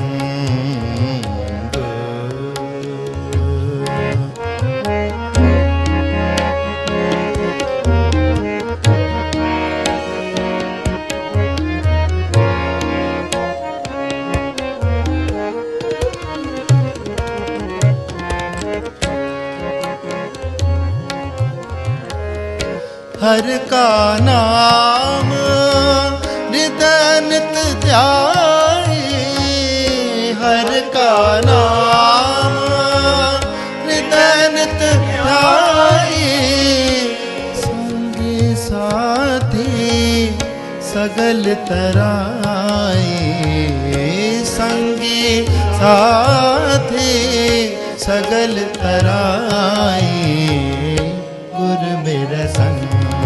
हर का नाम हृदय नित ध्याई, हर का नाम हृदय नित ध्याई, संगी साथी सगल तराई, संगी साथी सगल तराई, गुर मेरे संग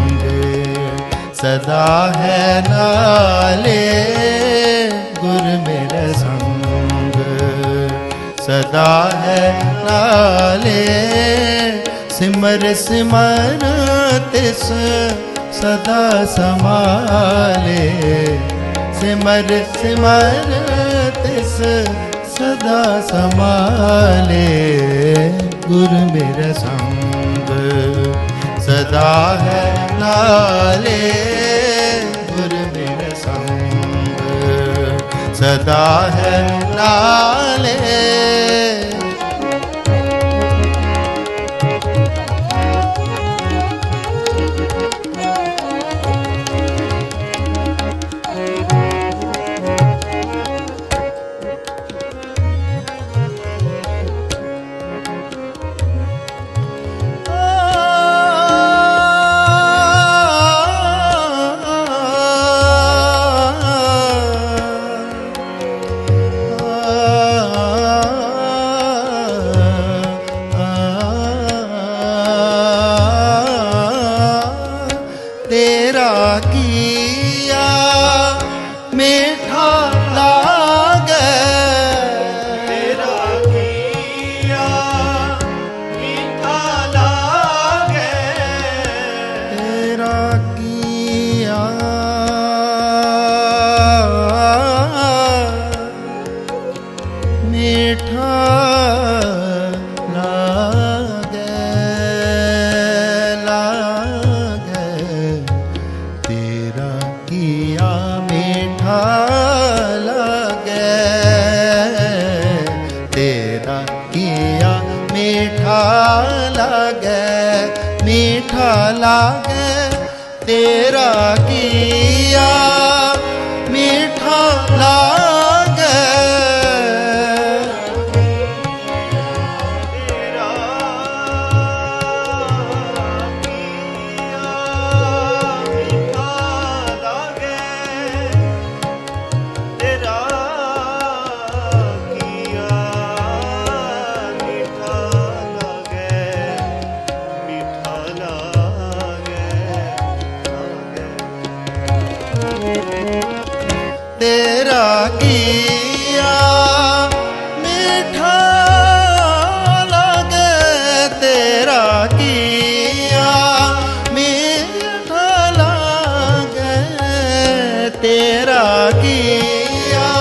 सदा है नाले, गुर मेरे संग सदा है नाले, सिमर सिमर तिस सदा समाले, सिमर सिमर तिस सदा संभाले। गुर मेरा संग सदा है नाले। गुर मेरा संग सदा है नाले। तेरा किया मीठा लागे। तेरा किया मीठा लागे। तेरा किया मीठा लागे लागे। तेरा किया मीठा लागे। तेरा किया मीठा लागे मीठा लागे। तेरा किया मीठा लागे। तेरा किया मीठा लागे। तेरा किया मीठा लागे। मीठा लागे लागे। तेरा किया मीठा लागे। तेरा किया मीठा लागे। तेरा किया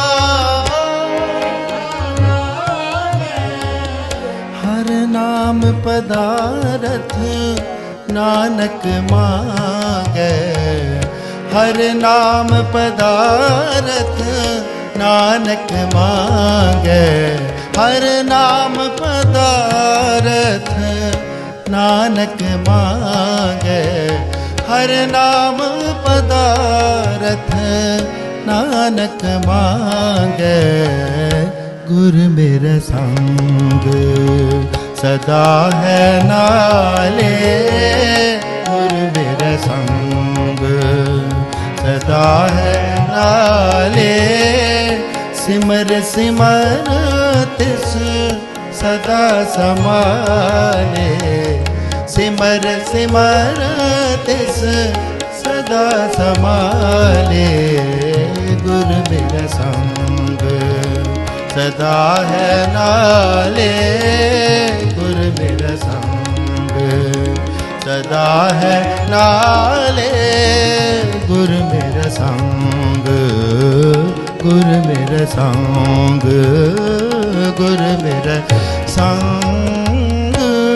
हर नाम पदारथ नानक मांगे। हर नाम पदारथ नानक मांगे। हर नाम पदारथ नानक मांगे। हर नाम पदारथ नानक मांगे। गुर मेरा संग सदा है नाले। गुर मेरा संग सदा है नाले। सिमर सिमर तिस सदा समाले। सिमर सिमर तिस सदा समाले। गुर मेरा संग सदा है नाले। गुर मेरा संग सदा है नाले। गुर मेरा संग गुर मेरा संग गुर मेरा संग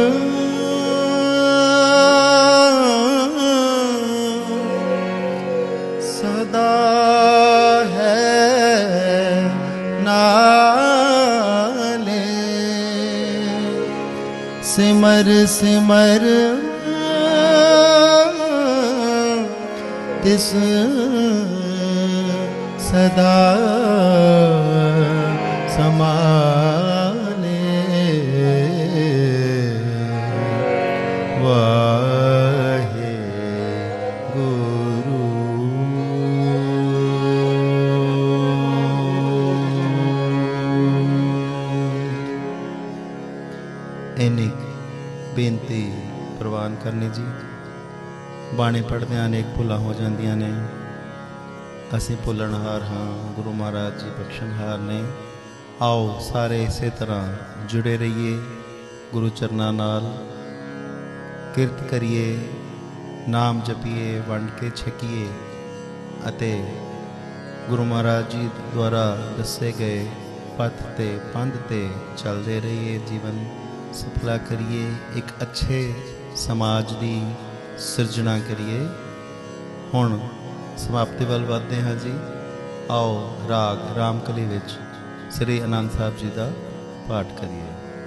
सदा है नाले। सिमर सिमर तिस सदा समाले। वाहे गुरु। इन्नी बेनती प्रवान करनी जी। बाणी पढ़दे अनेक भुलां हो जांदियां ने। असीं भुलणहार हाँ, गुरु महाराज जी बख्शणहार ने। आओ सारे इसे तरह जुड़े रहिए गुरु चरनां नाल। किरत करिए, नाम जपीए, वंड के छकीए अते गुरु महाराज जी द्वारा दसे गए पथ ते पंध ते चलते रहिए, जीवन सफला करिए, एक अच्छे समाज की सिरजना करिए। हुण समाप्ति वाल वधदे हां जी। आओ राग रामकली विच श्री आनंद साहब जी का पाठ करिए।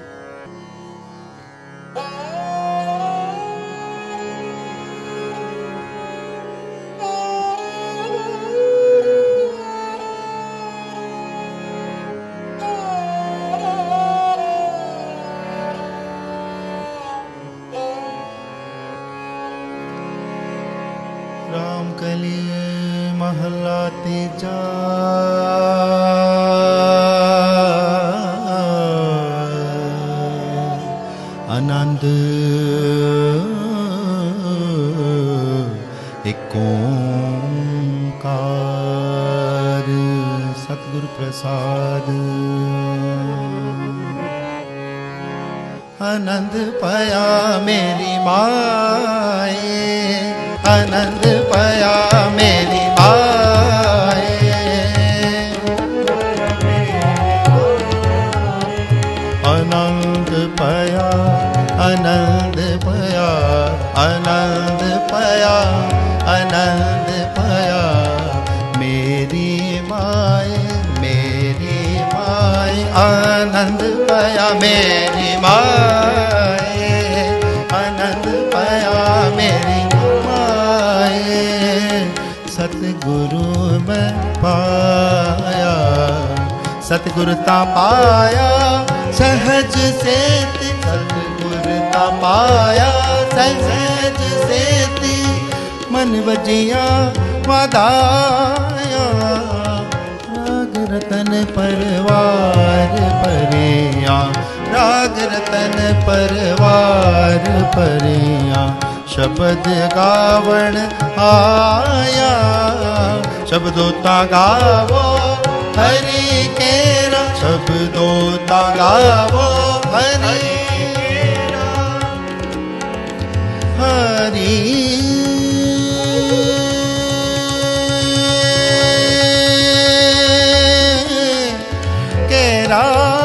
रामकली महला तीजा। आनंद एक ओंकार सतगुरु प्रसाद। आनंद पाया मेरी माए, आनंद पाया मेरी माए, आनंद पाया, आनंद पाया, आनंद पाया, आनंद पाया मेरी माए, मेरी माए, आनंद पाया मेरी माए, आनंद पाया मेरी माए। सतगुरु मैं पाया, सतगुरु ता पाया सहज सेति, सतगुरु ता पाया सहज सेति। मन वजिया वादाया, राग रतन परवार परिया, राग रतन परवार परिया। शब्द गावण आया, शब्दों ता गावो हरि केरा, शब्दों ता गावो हरि केरा। हरि केरा,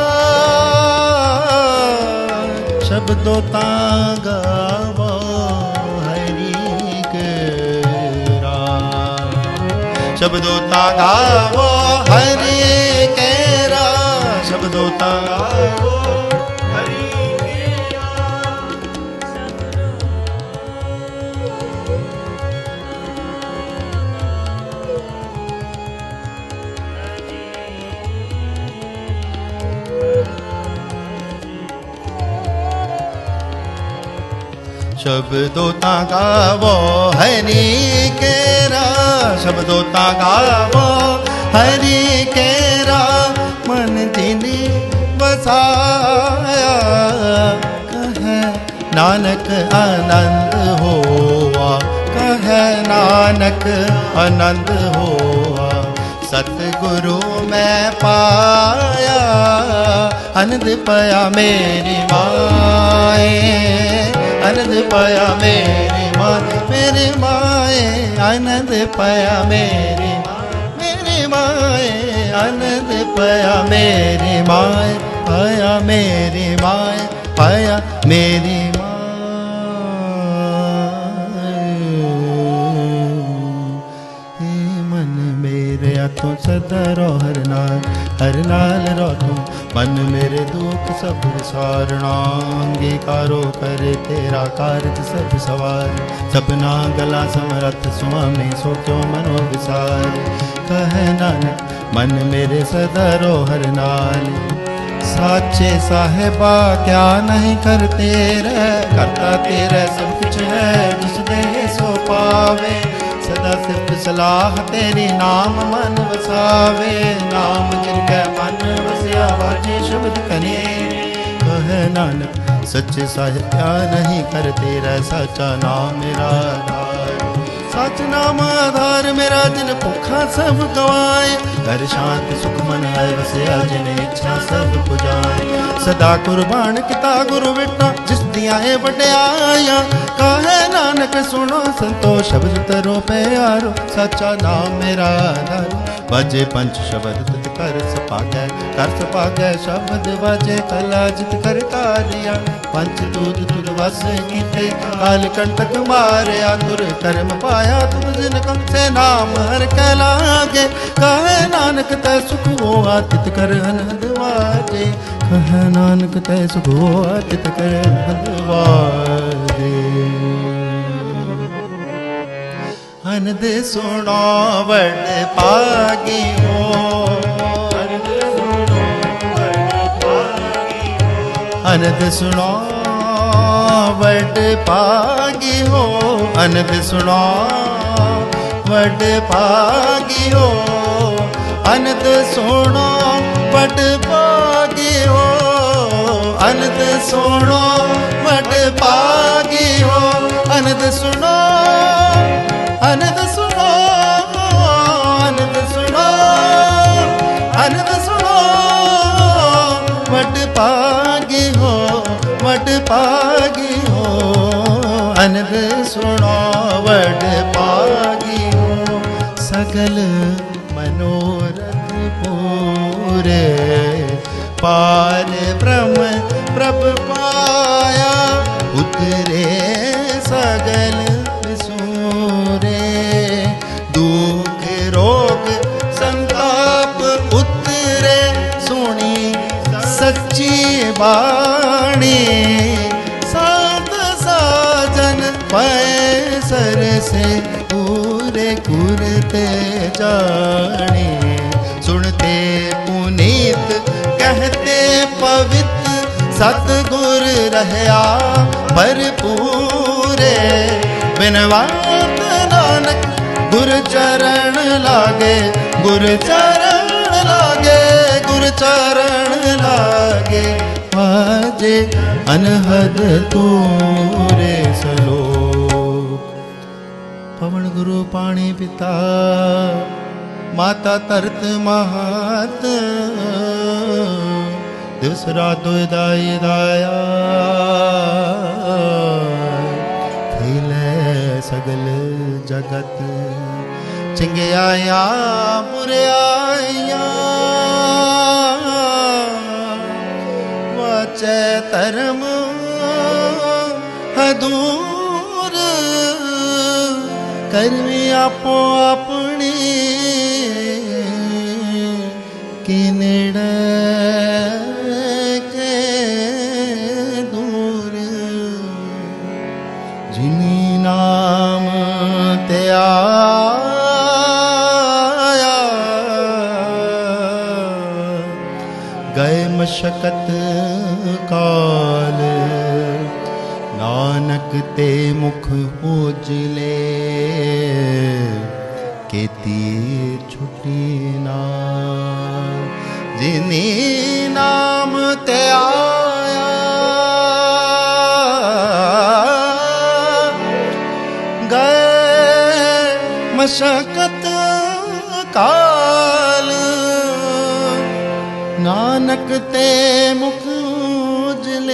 शब्दों ता गावो शब्दों ता गावो हरि केरा, शब्दों ता गावो हरि केरा। शब्दों ता गावो हरि केरा, शब्दों ता गावो हरि केरा। मन जिने बसाया, कहे नानक आनंद होआ, कहे नानक आनंद होआ। सतगुरु मैं पाया, आनंद पाया मेरी माए, आनंद पाया मेरी माँ, मेरी माए आनंद पाया मेरी, मेरी माए आनंद पाया मेरी माए, पाया मेरी माए, पाया मेरी माए। हे मन मेरे तू सदा रो हर नाल, हर नाल रो तू। मन मेरे दुख सब विसारणा, अंगीकारो करे तेरा कारज सब सवार। सबना गला समरथ स्वामी, सो क्यों मनो विसार। कहे नानक मन मेरे सदा रो हर नाल। साचे साहेबा क्या नहीं करते रह, करता तेरा सब कुछ है, जिस दे सो पावे। सदा सिर्फ सलाह तेरी नाम मन वसावे, नाम जिनके मन वसिया बाजे शब्द कने। कहे नानक सच्चे साहिब क्या नहीं करते रह, साचा नाम मेरा आधार। सच नाम आधार मेरा जिन भुखा सब गवाए, घर शांति सुख मन है वसिया जिन इच्छा सब पुजाए। सदा कुर्बान किता गुरु बेटा, जिस दिया है वड्याया। कहे नानक सुनो संतो शब्द तरो प्यारो, सच्चा नाम मेरा आधार। बाजे पंच शब्द कर सपागै कर सपागै शब्द बाजे कला जित कर कारिया पंच दूध तुद वस कीते काल कंटक मारिया तुर कर्म पाया तुम जिन कम से नाम हर कहलागे कहे नानक तै सुख हो आतित कर अनहद वाजे कहे नानक तै सुख हो आतित कर अनहद वाजे अनद सुनो वड पागी हो अनद सुनो वड पागी हो अनद सुनो वड पागी हो अनद सुनो वड पागी हो अनद सुनो वड पागी हो अनद सुनो वड पागी हो अनद सुनो अनद सुनो अनद सुनो अनद सुनो वड पागी हो वड पागी हो अनद सुनो वड पागी हो सगल मनोरथ पूरे पार ब्रह्म प्रभ पाया उतरे सगल दुख रोग संताप उतरे सुनी सच्ची बाणी सात साजन पैसर से पूरे कुरते जाने सुनते पुनीत कहते पवित्र सतगुर रहया भरपूरे बिनवात नानक गुर चरण लागे गुर चरण लागे गुर चरण लागे बाजे अनहद तूरे सलोक पवन गुरु पाणी पिता माता तरत महत दिवस रात दाय दाया सगल जगत चिंगियाया बुराइया वाचे धर्म हदूर करवी आपो अपनी किनेड़ के दूर जिनी नाम ते आया गए मशक्कत काल नानक ते मुख उजले केती छुटी ना जिनी नाम ते आया मशक्कत काल नानक ते मुख उजले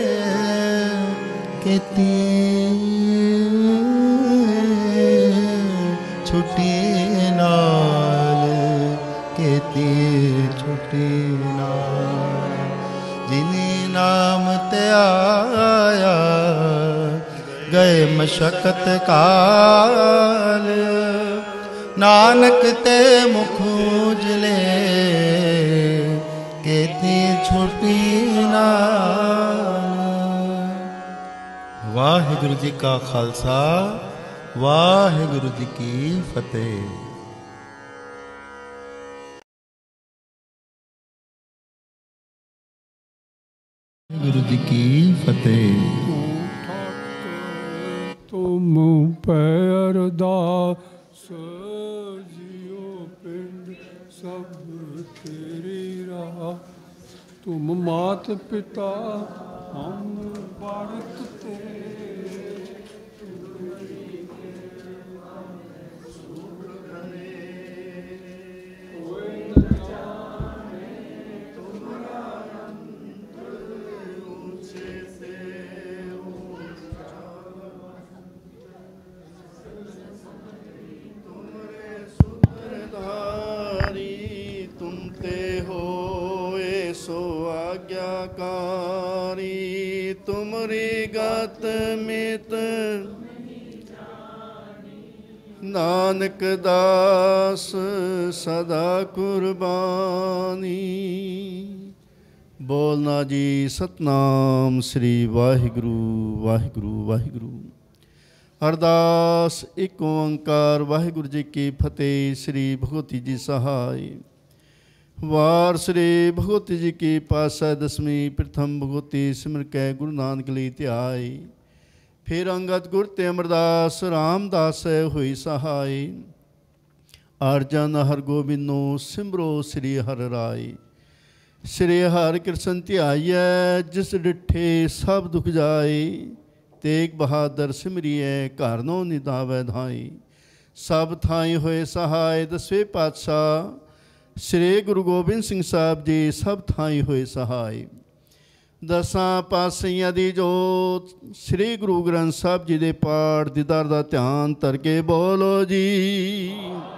केती छुटी नाल केती छुटी नाल जिनी नाम ते आया गए मशक्कत काल नानक ते मुख उजले केती छुटी नाल। वाहिगुरु जी का खालसा वाहिगुरु जी की फतेह। गुरु जी की फतेह। तुम पैर दास जियो पिंड सब तेरी राह तुम मात पिता हम बालक तेरे तुम ते ਜਾਤ ਮਿਤ ਨਾਨਕ ਦਾਸ ਸਦਾ ਕੁਰਬਾਨੀ। ਬੋਲਣਾ ਜੀ ਸਤਨਾਮ ਸ੍ਰੀ ਵਾਹਿਗੁਰੂ ਵਾਹਿਗੁਰੂ ਵਾਹਿਗੁਰੂ। ਅਰਦਾਸ ਇੱਕ ਓੰਕਾਰ ਵਾਹਿਗੁਰੂ ਜੀ ਕੀ ਫਤਿਹ। ਸ੍ਰੀ ਭਗਵਤੀ ਜੀ ਸਹਾਇ। ਵਾਰ ਸ੍ਰੀ ਭਗਵਤੀ ਜੀ ਕੀ ਪਾਤਸ਼ਾਹ ਦਸਵੀਂ ਪ੍ਰਥਮ ਭਗਵਤੀ ਸਿਮਰ ਕੈ ਗੁਰੂ ਨਾਨਕ ਲਈ ਧਿਆਏ। ਫਿਰ ਅੰਗਦ ਗੁਰ ਤੇ ਅਮਰਦਾਸ ਰਾਮਦਾਸ ਹੋਈ ਸਹਾਈ। ਅਰਜਨ ਹਰਗੋਬਿੰਦੋ ਸਿਮਰੋ ਸ੍ਰੀ ਹਰਿ ਰਾਏ। ਸ੍ਰੀ ਹਰਿ ਕ੍ਰਿਸ਼ਨ ਧਿਆਈਐ ਜਿਸ ਡਿਠੇ ਸਭ ਦੁਖ ਜਾਏ। ਤੇਗ ਬਹਾਦਰ ਸਿਮਰੀਐ ਘਰ ਨੋ ਨਿਦਾਵੈ ਧਾਈ। ਸਭ ਥਾਈ ਹੋਏ ਸਹਾਇ ਦਸਵੇਂ ਪਾਤਸ਼ਾਹ ਸ੍ਰੀ ਗੁਰੂ ਗੋਬਿੰਦ ਸਿੰਘ ਸਾਹਿਬ ਜੀ ਸਭ ਥਾਈ ਹੋਏ ਸਹਾਈ। ਦਸਾਂ ਪਾਤਸ਼ਾਹੀਆਂ ਦੀ ਜੋਤ ਸ੍ਰੀ ਗੁਰੂ ਗ੍ਰੰਥ ਸਾਹਿਬ ਜੀ ਦੇ ਪਾਠ ਦੀਦਾਰ ਦਾ ਧਿਆਨ ਧਰ ਕੇ ਬੋਲੋ ਜੀ।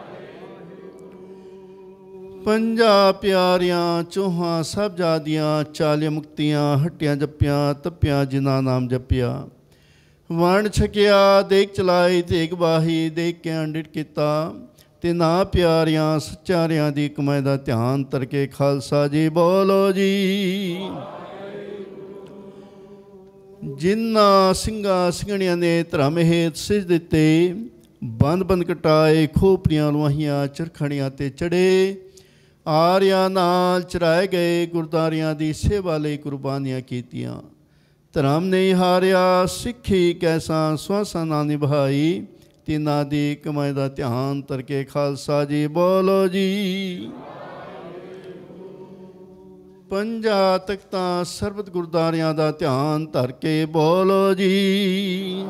ਪੰਜਾਂ ਪਿਆਰਿਆਂ ਚੌਹਾਂ ਸਾਹਿਬਜ਼ਾਦੀਆਂ ਚਾਲੀ ਮੁਕਤੀਆਂ ਹੱਟੀਆਂ ਜੱਪੀਆਂ ਤੱਪਿਆਂ ਜਿਨ੍ਹਾਂ ਨਾਮ ਜਪਿਆ। ਵੰਡ ਛਕਿਆ ਦੇਖ ਚਲਾਈ ਤੇਗ ਬਾਹੀ ਦੇਖ ਕੇ ਅੰਡਿਟ ਕੀਤਾ। ਤੇ ਨਾ ਪਿਆਰਿਆਂ ਸੱਚਾਰਿਆਂ ਦੀ ਕਮਾਈ ਦਾ ਧਿਆਨ ਧਰ ਕੇ ਖਾਲਸਾ ਜੀ ਬੋਲੋ ਜੀ। ਜਿਨ੍ਹਾਂ ਸਿੰਘਾਂ ਸਿੰਘਣੀਆਂ ਨੇ ਧਰਮ ਹੇਤ ਸਿਜ ਦਿੱਤੇ। ਬੰਦ ਬੰਦ ਕਟਾਏ ਖੋਪੜੀਆਂ ਲੁਆਹੀਆਂ ਚਰਖੜੀਆਂ ਤੇ ਚੜੇ। ਆਰਿਆਂ ਨਾਲ ਚਰਾਏ ਗਏ ਗੁਰਦਾਰਿਆਂ ਦੀ ਸੇਵਾ ਲਈ ਕੁਰਬਾਨੀਆਂ ਕੀਤੀਆਂ। ਧਰਮ ਨਹੀਂ ਹਾਰਿਆ ਸਿੱਖੀ ਕੈਸਾ ਸੁਆਸਾਂ ਨਾ ਨਿਭਾਈ। ਤਿੰਨਾਂ ਦੀ ਕਮਾਈ ਦਾ ਧਿਆਨ ਧਰ ਕੇ ਖਾਲਸਾ ਜੀ ਬੋਲੋ ਜੀ। ਪੰਜਾਂ ਤਖਤਾਂ ਸਰਬਤ ਗੁਰਦਾਰਿਆਂ ਦਾ ਧਿਆਨ ਧਰ ਕੇ ਬੋਲੋ ਜੀ।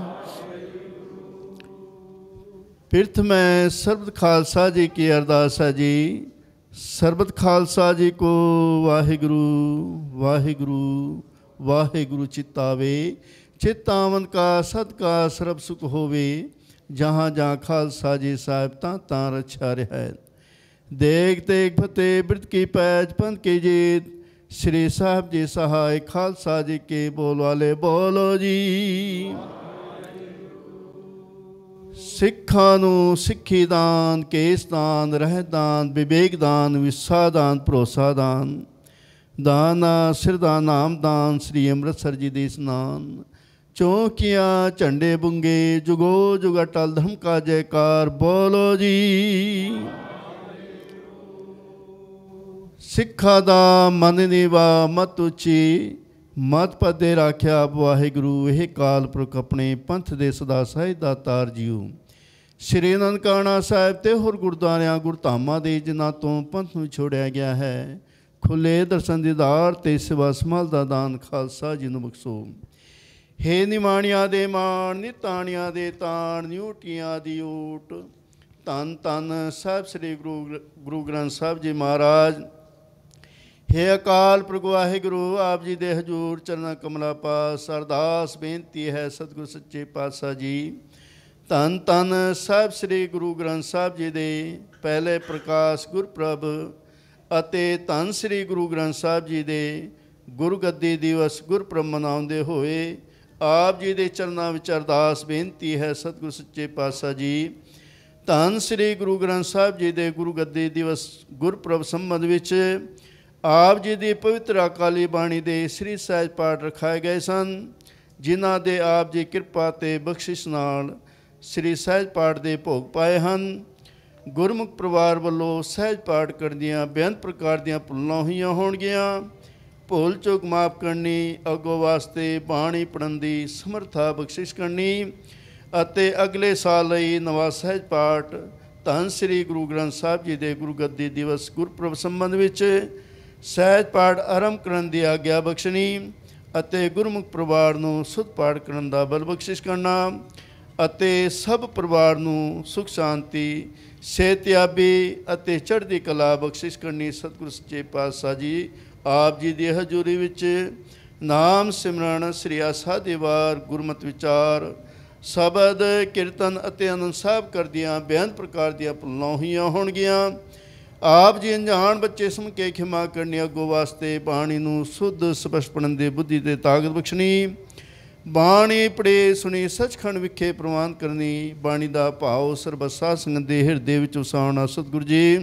ਪਿਰਥ ਮੈਂ ਸਰਬਤ ਖਾਲਸਾ ਜੀ ਕੀ ਅਰਦਾਸ ਹੈ ਜੀ। ਸਰਬਤ ਖਾਲਸਾ ਜੀ ਕੋ ਵਾਹਿਗੁਰੂ ਵਾਹਿਗੁਰੂ ਵਾਹਿਗੁਰੂ ਚਿਤਾਵੇ। ਚਿਤਾਵਨ ਕਾ ਸਦਕਾ ਸਰਬ ਸੁਖ ਹੋਵੇ। ਜਹਾਂ ਜਹਾਂ ਖਾਲਸਾ ਜੀ ਸਾਹਿਬ ਤਾਂ ਤਾਂ ਰੱਛਾ ਰਿਹਾ। ਦੇਖ ਤੇਗ ਫਤਿਹ ਬਿਰਤ ਕੀ ਪੈਜ ਪੰਥ ਕੀ ਜੀਤ। ਸ੍ਰੀ ਸਾਹਿਬ ਜੀ ਸਹਾਇ ਖਾਲਸਾ ਜੀ ਕੇ ਬੋਲ ਵਾਲੇ ਬੋਲੋ ਜੀ। ਸਿੱਖਾਂ ਨੂੰ ਸਿੱਖੀ ਦਾਨ ਕੇਸ ਦਾਨ ਰਹਿ ਦਾਨ ਵਿਵੇਕ ਦਾਨ ਵਿਸਾ ਦਾਨ ਭਰੋਸਾ ਦਾਨ ਦਾਨਾ ਸਿਰ ਦਾ ਨਾਮ ਦਾਨ। ਸ੍ਰੀ ਅੰਮ੍ਰਿਤਸਰ ਜੀ ਦੇ ਇਸਨਾਨ ਚੌਂਕੀਆਂ ਝੰਡੇ ਬੁੰਗੇ ਜੁਗੋ ਜੁਗ ਅਟਲ ਧਰਮ ਕਾ ਜੈਕਾਰ ਬੋਲੋ ਜੀ। ਸਿੱਖਾਂ ਦਾ ਮਨ ਨੀਵਾ ਮਤ ਉੱਚੀ ਮਤ ਪਦੇ ਰਾਖਿਆ ਵਾਹਿਗੁਰੂ। ਇਹ ਕਾਲ ਪੁਰਖ ਆਪਣੇ ਪੰਥ ਦੇ ਸਦਾ ਸਾਹਿਬ ਦਾ ਤਾਰ ਜੀਓ। ਸ਼੍ਰੀ ਨਨਕਾਣਾ ਸਾਹਿਬ ਤੇ ਹੋਰ ਗੁਰਦੁਆਰਿਆਂ ਗੁਰਧਾਮਾਂ ਦੇ ਜਿਨ੍ਹਾਂ ਤੋਂ ਪੰਥ ਨੂੰ ਛੋੜਿਆ ਗਿਆ ਹੈ ਖੁੱਲੇ ਦਰਸ਼ਨ ਦੀਦਾਰ ਤੇ ਸੇਵਾ ਸੰਭਾਲ ਦਾ ਦਾਨ ਖਾਲਸਾ ਜੀ ਨੂੰ ਬਖਸ਼ੋ। ਹੇ ਨਿਮਾਣਿਆਂ ਦੇ ਮਾਣ ਨਿਤਾਣਿਆਂ ਦੇ ਤਾਣ ਨਿਊਟੀਆਂ ਦੀ ਊਟ। ਧੰਨ ਧੰਨ ਸਾਹਿਬ ਸ੍ਰੀ ਗੁਰੂ ਗੁਰੂ ਗ੍ਰੰਥ ਸਾਹਿਬ ਜੀ ਮਹਾਰਾਜ। ਹੇ ਅਕਾਲ ਪੁਰਖ ਵਾਹਿਗੁਰੂ ਆਪ ਜੀ ਦੇ ਹਜ਼ੂਰ ਚਰਨਾਂ ਕਮਲਾਂ ਪਾਸ ਅਰਦਾਸ ਬੇਨਤੀ ਹੈ ਸਤਿਗੁਰ ਸੱਚੇ ਪਾਤਸ਼ਾਹ ਜੀ। ਧੰਨ ਧੰਨ ਸਾਹਿਬ ਸ੍ਰੀ ਗੁਰੂ ਗ੍ਰੰਥ ਸਾਹਿਬ ਜੀ ਦੇ ਪਹਿਲੇ ਪ੍ਰਕਾਸ਼ ਗੁਰਪੁਰਬ ਅਤੇ ਧੰਨ ਸ੍ਰੀ ਗੁਰੂ ਗ੍ਰੰਥ ਸਾਹਿਬ ਜੀ ਦੇ ਗੁਰਗੱਦੀ ਦਿਵਸ ਗੁਰਪੁਰਬ ਮਨਾਉਂਦੇ ਹੋਏ ਆਪ ਜੀ ਦੇ ਚਰਨਾਂ ਵਿੱਚ ਅਰਦਾਸ ਬੇਨਤੀ ਹੈ ਸਤਿਗੁਰ ਸੱਚੇ ਪਾਤਸ਼ਾਹ ਜੀ। ਧੰਨ ਸ੍ਰੀ ਗੁਰੂ ਗ੍ਰੰਥ ਸਾਹਿਬ ਜੀ ਦੇ ਗੁਰਗੱਦੀ ਦਿਵਸ ਗੁਰਪੁਰਬ ਸੰਬੰਧ ਵਿੱਚ ਆਪ ਜੀ ਦੀ ਪਵਿੱਤਰ ਅਕਾਲੀ ਬਾਣੀ ਦੇ ਸ੍ਰੀ ਸਹਿਜ ਪਾਠ ਰਖਾਏ ਗਏ ਸਨ। ਜਿਨ੍ਹਾਂ ਦੇ ਆਪ ਜੀ ਕਿਰਪਾ ਅਤੇ ਬਖਸ਼ਿਸ਼ ਨਾਲ ਸ੍ਰੀ ਸਹਿਜ ਪਾਠ ਦੇ ਭੋਗ ਪਾਏ ਹਨ। ਗੁਰਮੁਖ ਪਰਿਵਾਰ ਵੱਲੋਂ ਸਹਿਜ ਪਾਠ ਕਰਦਿਆਂ ਬੇਅੰਤ ਪ੍ਰਕਾਰ ਦੀਆਂ ਭੁੱਲਾਂ ਹੋਈਆਂ ਹੋਣਗੀਆਂ। ਭੁੱਲ ਚੁੱਕ ਮਾਫ ਕਰਨੀ ਅੱਗੋਂ ਵਾਸਤੇ ਬਾਣੀ ਪੜ੍ਹਨ ਦੀ ਸਮਰਥਾ ਬਖਸ਼ਿਸ਼ ਕਰਨੀ ਅਤੇ ਅਗਲੇ ਸਾਲ ਲਈ ਨਵਾਂ ਸਹਿਜ ਪਾਠ ਧੰਨ ਸ੍ਰੀ ਗੁਰੂ ਗ੍ਰੰਥ ਸਾਹਿਬ ਜੀ ਦੇ ਗੁਰਗੱਦੀ ਦਿਵਸ ਗੁਰਪੁਰਬ ਸੰਬੰਧ ਵਿੱਚ ਸਹਿਜ ਪਾਠ ਆਰੰਭ ਕਰਨ ਦੀ ਆਗਿਆ ਬਖਸ਼ਣੀ ਅਤੇ ਗੁਰਮੁਖ ਪਰਿਵਾਰ ਨੂੰ ਸੁਧ ਪਾਠ ਕਰਨ ਦਾ ਬਲ ਬਖਸ਼ਿਸ਼ ਕਰਨਾ ਅਤੇ ਸਭ ਪਰਿਵਾਰ ਨੂੰ ਸੁਖ ਸ਼ਾਂਤੀ ਸਿਹਤਯਾਬੀ ਅਤੇ ਚੜ੍ਹਦੀ ਕਲਾ ਬਖਸ਼ਿਸ਼ ਕਰਨੀ। ਸਤਿਗੁਰ ਸੱਚੇ ਪਾਤਸ਼ਾਹ ਜੀ ਆਪ ਜੀ ਦੀ ਹਜ਼ੂਰੀ ਵਿੱਚ ਨਾਮ ਸਿਮਰਨ ਸ੍ਰੀ ਆਸਾ ਦੇ ਵਾਰ ਗੁਰਮਤਿ ਵਿਚਾਰ ਸ਼ਬਦ ਕੀਰਤਨ ਅਤੇ ਆਨੰਦ ਸਾਹਿਬ ਕਰਦਿਆਂ ਬੇਅੰਤ ਪ੍ਰਕਾਰ ਦੀਆਂ ਭੁੱਲਾਂ ਹੋਈਆਂ ਹੋਣਗੀਆਂ। ਆਪ ਜੀ ਅਣਜਾਣ ਬੱਚੇ ਸਮਝ ਕੇ ਖਿਮਾ ਕਰਨੀ ਅੱਗੋਂ ਵਾਸਤੇ ਬਾਣੀ ਨੂੰ ਸ਼ੁੱਧ ਸਪਸ਼ਟ ਪੜ੍ਹਨ ਦੀ ਬੁੱਧੀ ਤੇ ਤਾਕਤ ਬਖਸ਼ਣੀ। ਬਾਣੀ ਪੜੇ ਸੁਣੀ ਸੱਚਖੰਡ ਵਿਖੇ ਪ੍ਰਵਾਨ ਕਰਨੀ। ਬਾਣੀ ਦਾ ਭਾਵ ਸਰਬ ਸਾਧ ਸੰਗਤ ਦੇ ਹਿਰਦੇ ਵਿੱਚ ਵਸਾਉਣਾ। ਸਤਿਗੁਰੂ ਜੀ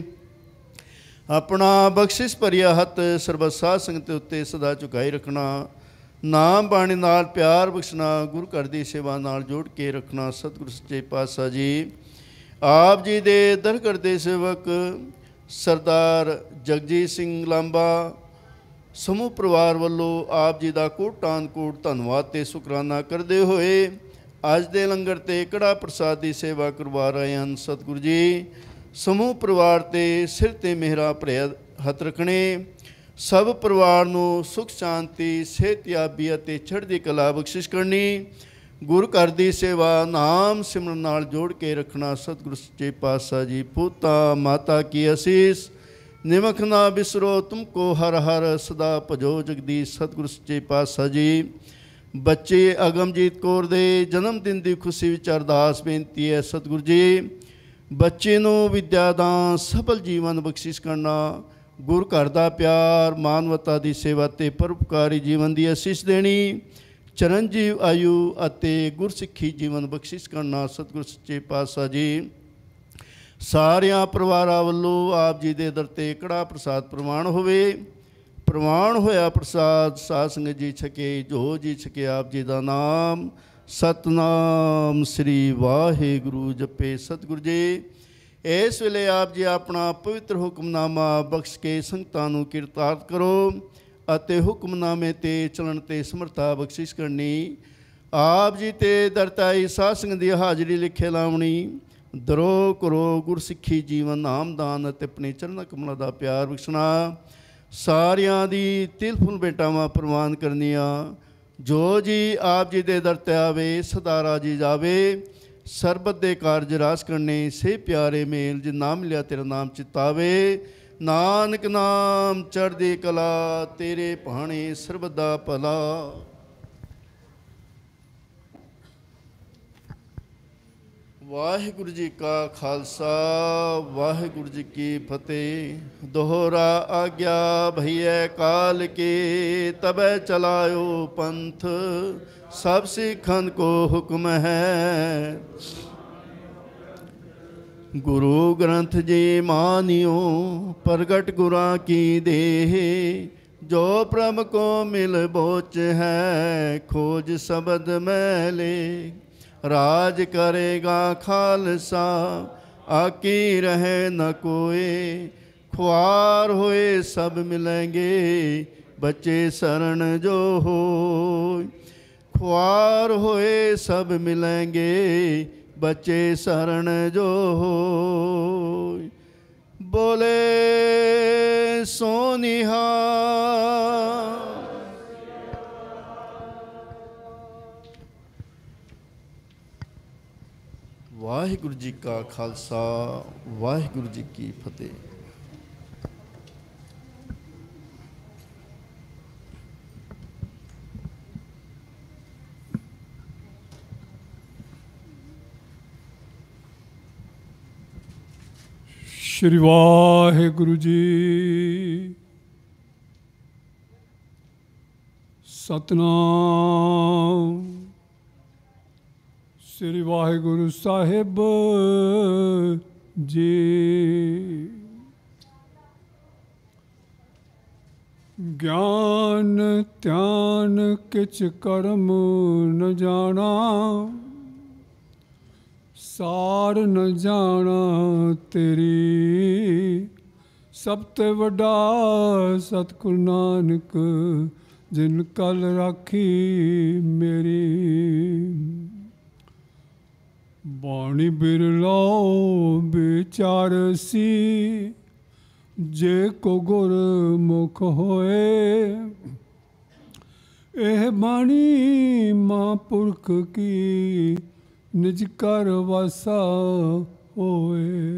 ਆਪਣਾ ਬਖਸ਼ਿਸ਼ ਭਰਿਆ ਹੱਥ ਸਰਬ ਸਾਧ ਸੰਗਤ ਉੱਤੇ ਸਦਾ ਝੁਕਾਈ ਰੱਖਣਾ। ਨਾਮ ਬਾਣੀ ਨਾਲ ਪਿਆਰ ਬਖਸ਼ਣਾ। ਗੁਰੂ ਘਰ ਦੀ ਸੇਵਾ ਨਾਲ ਜੋੜ ਕੇ ਰੱਖਣਾ। ਸਤਿਗੁਰੂ ਸੱਚੇ ਪਾਤਸ਼ਾਹ ਜੀ ਆਪ ਜੀ ਦੇ ਦਰ ਘਰ ਦੇ ਸੇਵਕ ਸਰਦਾਰ ਜਗਜੀਤ ਸਿੰਘ ਲਾਂਬਾ ਸਮੂਹ ਪਰਿਵਾਰ ਵੱਲੋਂ ਆਪ ਜੀ ਦਾ ਕੋਟਾਨ ਕੋਟ ਧੰਨਵਾਦ ਤੇ ਸ਼ੁਕਰਾਨਾ ਕਰਦੇ ਹੋਏ ਅੱਜ ਦੇ ਲੰਗਰ ਤੇ ਕੜਾ ਪ੍ਰਸਾਦ ਦੀ ਸੇਵਾ ਕਰਵਾ ਰਹੇ ਹਨ। ਸਤਿਗੁਰੂ ਜੀ ਸਮੂਹ ਪਰਿਵਾਰ ਤੇ ਸਿਰ ਤੇ ਮਿਹਰਾਂ ਭਰਿਆ ਹੱਥ ਰੱਖਣੇ। ਸਭ ਪਰਿਵਾਰ ਨੂੰ ਸੁਖ ਸ਼ਾਂਤੀ ਸਿਹਤਯਾਬੀ ਅਤੇ ਚੜ੍ਹਦੀ ਕਲਾ ਬਖਸ਼ਿਸ਼ ਕਰਨੀ। ਗੁਰੂ ਘਰ ਦੀ ਸੇਵਾ ਨਾਮ ਸਿਮਰਨ ਨਾਲ ਜੋੜ ਕੇ ਰੱਖਣਾ। ਸਤਿਗੁਰੂ ਸੱਚੇ ਪਾਤਸ਼ਾਹ ਜੀ ਪੋਤਾ ਮਾਤਾ ਕੀ ਅਸੀਸ ਨਿਮਖ ਨਾ ਬਿਸਰੋ ਤੁਮਕੋ ਹਰ ਹਰ ਸਦਾ ਭਜੋ ਜਗਦੀਸ਼। ਸਤਿਗੁਰੂ ਸੱਚੇ ਪਾਤਸ਼ਾਹ ਜੀ ਬੱਚੇ ਅਗਮਜੀਤ ਕੌਰ ਦੇ ਜਨਮ ਦਿਨ ਦੀ ਖੁਸ਼ੀ ਵਿੱਚ ਅਰਦਾਸ ਬੇਨਤੀ ਹੈ। ਸਤਿਗੁਰੂ ਜੀ ਬੱਚੇ ਨੂੰ ਵਿਦਿਆ ਦਾਨ ਸਫਲ ਜੀਵਨ ਬਖਸ਼ਿਸ਼ ਕਰਨਾ। ਗੁਰੂ ਘਰ ਦਾ ਪਿਆਰ ਮਾਨਵਤਾ ਦੀ ਸੇਵਾ ਤੇ ਪਰਉਪਕਾਰੀ ਜੀਵਨ ਦੀ ਅਸੀਸ ਦੇਣੀ। ਚਰਨਜੀਵ ਆਯੂ ਅਤੇ ਗੁਰਸਿੱਖੀ ਜੀਵਨ ਬਖਸ਼ਿਸ਼ ਕਰਨਾ। ਸਤਿਗੁਰੂ ਸੱਚੇ ਪਾਤਸ਼ਾਹ ਜੀ ਸਾਰਿਆਂ ਪਰਿਵਾਰਾਂ ਵੱਲੋਂ ਆਪ ਜੀ ਦੇ ਦਰ 'ਤੇ ਕੜਾ ਪ੍ਰਸਾਦ ਪ੍ਰਵਾਨ ਹੋਵੇ। ਪ੍ਰਵਾਨ ਹੋਇਆ ਪ੍ਰਸਾਦ ਸਾਧ ਸੰਗਤ ਜੀ ਛਕੇ ਜੋ ਜੀ ਛਕੇ ਆਪ ਜੀ ਦਾ ਨਾਮ ਸਤਨਾਮ ਸ੍ਰੀ ਵਾਹਿਗੁਰੂ ਜਪੇ। ਸਤਿਗੁਰੂ ਜੀ ਇਸ ਵੇਲੇ ਆਪ ਜੀ ਆਪਣਾ ਪਵਿੱਤਰ ਹੁਕਮਨਾਮਾ ਬਖਸ਼ ਕੇ ਸੰਗਤਾਂ ਨੂੰ ਕਿਰਤਾਰਥ ਕਰੋ ਅਤੇ ਹੁਕਮਨਾਮੇ 'ਤੇ ਚੱਲਣ 'ਤੇ ਸਮਰਥਾ ਬਖਸ਼ਿਸ਼ ਕਰਨੀ। ਆਪ ਜੀ 'ਤੇ ਦਰਤਾਈ ਸਾਧ ਸੰਗਤ ਦੀ ਹਾਜ਼ਰੀ ਲਿਖੇ ਲਾਉਣੀ। ਦਰੋ ਕਰੋ ਗੁਰਸਿੱਖੀ ਜੀਵਨ ਨਾਮਦਾਨ ਅਤੇ ਆਪਣੇ ਚਰਨ ਕਮਲਾਂ ਦਾ ਪਿਆਰ ਬਖਸ਼ਣਾ। ਸਾਰਿਆਂ ਦੀ ਤਿਲ ਫੁੱਲ ਭੇਟਾਵਾਂ ਪ੍ਰਵਾਨ ਕਰਨੀਆਂ। ਜੋ ਜੀ ਆਪ ਜੀ ਦੇ ਦਰ 'ਤੇ ਆਵੇ ਸਦਾ ਰਾਜੀ ਜਾਵੇ। ਸਰਬਤ ਦੇ ਕਾਰਜ ਰਾਸ ਕਰਨੇ ਸੇ ਪਿਆਰੇ ਮੇਲ ਜੇ ਨਾਮ ਲਿਆ ਤੇਰਾ ਨਾਮ ਚਿਤਾਵੇ। ਨਾਨਕ ਨਾਮ ਚੜ੍ਹਦੀ ਕਲਾ ਤੇਰੇ ਭਾਣੇ ਸਰਬਤ ਦਾ ਭਲਾ। ਵਾਹਿਗੁਰੂ ਜੀ ਕਾ ਖਾਲਸਾ ਵਾਹਿਗੁਰੂ ਜੀ ਕੀ ਫਤਿਹ। ਦੋਹਰਾ ਆਗਿਆ ਭਈਐ ਕਾਲ ਕੇ ਤਬੈ ਚਲਾਇਓ ਪੰਥ। ਸਭ ਸਿੱਖਨ ਕੋ ਹੁਕਮ ਹੈ ਗੁਰੂ ਗ੍ਰੰਥ ਜੀ ਮਾਨਿਓ। ਪ੍ਰਗਟ ਗੁਰਾਂ ਕੀ ਦੇਹ ਜੋ ਪ੍ਰਭ ਕੋ ਮਿਲ ਬੋਚ ਹੈ। ਖੋਜ ਸ਼ਬਦ ਮੈਲੇ ਰਾਜ ਕਰੇਗਾ ਖਾਲਸਾ। ਆਕੀ ਰਹੇ ਨ ਕੋਏ ਖੁਆਰ ਹੋਏ ਸਭ ਮਿਲेंगे। ਬੱਚੇ ਸਰਣ ਜੋ ਹੋਏ ਖੁਆਰ ਹੋਏ ਸਭ ਮਿਲेंगे। ਬੱਚੇ ਸਰਣ ਜੋ ਹੋਏ ਬੋਲੇ ਸੋ ਨਿਹਾਲ। ਵਾਹਿਗੁਰੂ ਜੀ ਕਾ ਖਾਲਸਾ ਵਾਹਿਗੁਰੂ ਜੀ ਕੀ ਫਤਿਹ। ਸ਼੍ਰੀ ਵਾਹਿਗੁਰੂ ਜੀ। ਸਤਨਾਮ ਸ੍ਰੀ ਵਾਹਿਗੁਰੂ ਸਾਹਿਬ ਜੀ। ਗਿਆਨ ਧਿਆਨ ਕਿਛ ਕਰਮ ਨ ਜਾਣਾ। ਸਾਰ ਨ ਜਾਣਾ ਤੇਰੀ। ਸਭ ਤੇ ਵੱਡਾ ਸਤਿਗੁਰੂ ਨਾਨਕ ਜਿਨ ਕਲ ਰਾਖੀ ਮੇਰੀ। ਬਾਣੀ ਬਿਰਲਾਓ ਵਿਚਾਰਸੀ ਜੇ ਕੋ ਗੁਰਮੁਖ ਹੋਏ। ਇਹ ਬਾਣੀ ਮਹਾਂਪੁਰਖ ਕੀ ਨਿਜ ਕਰ ਵਾਸਾ ਹੋਏ।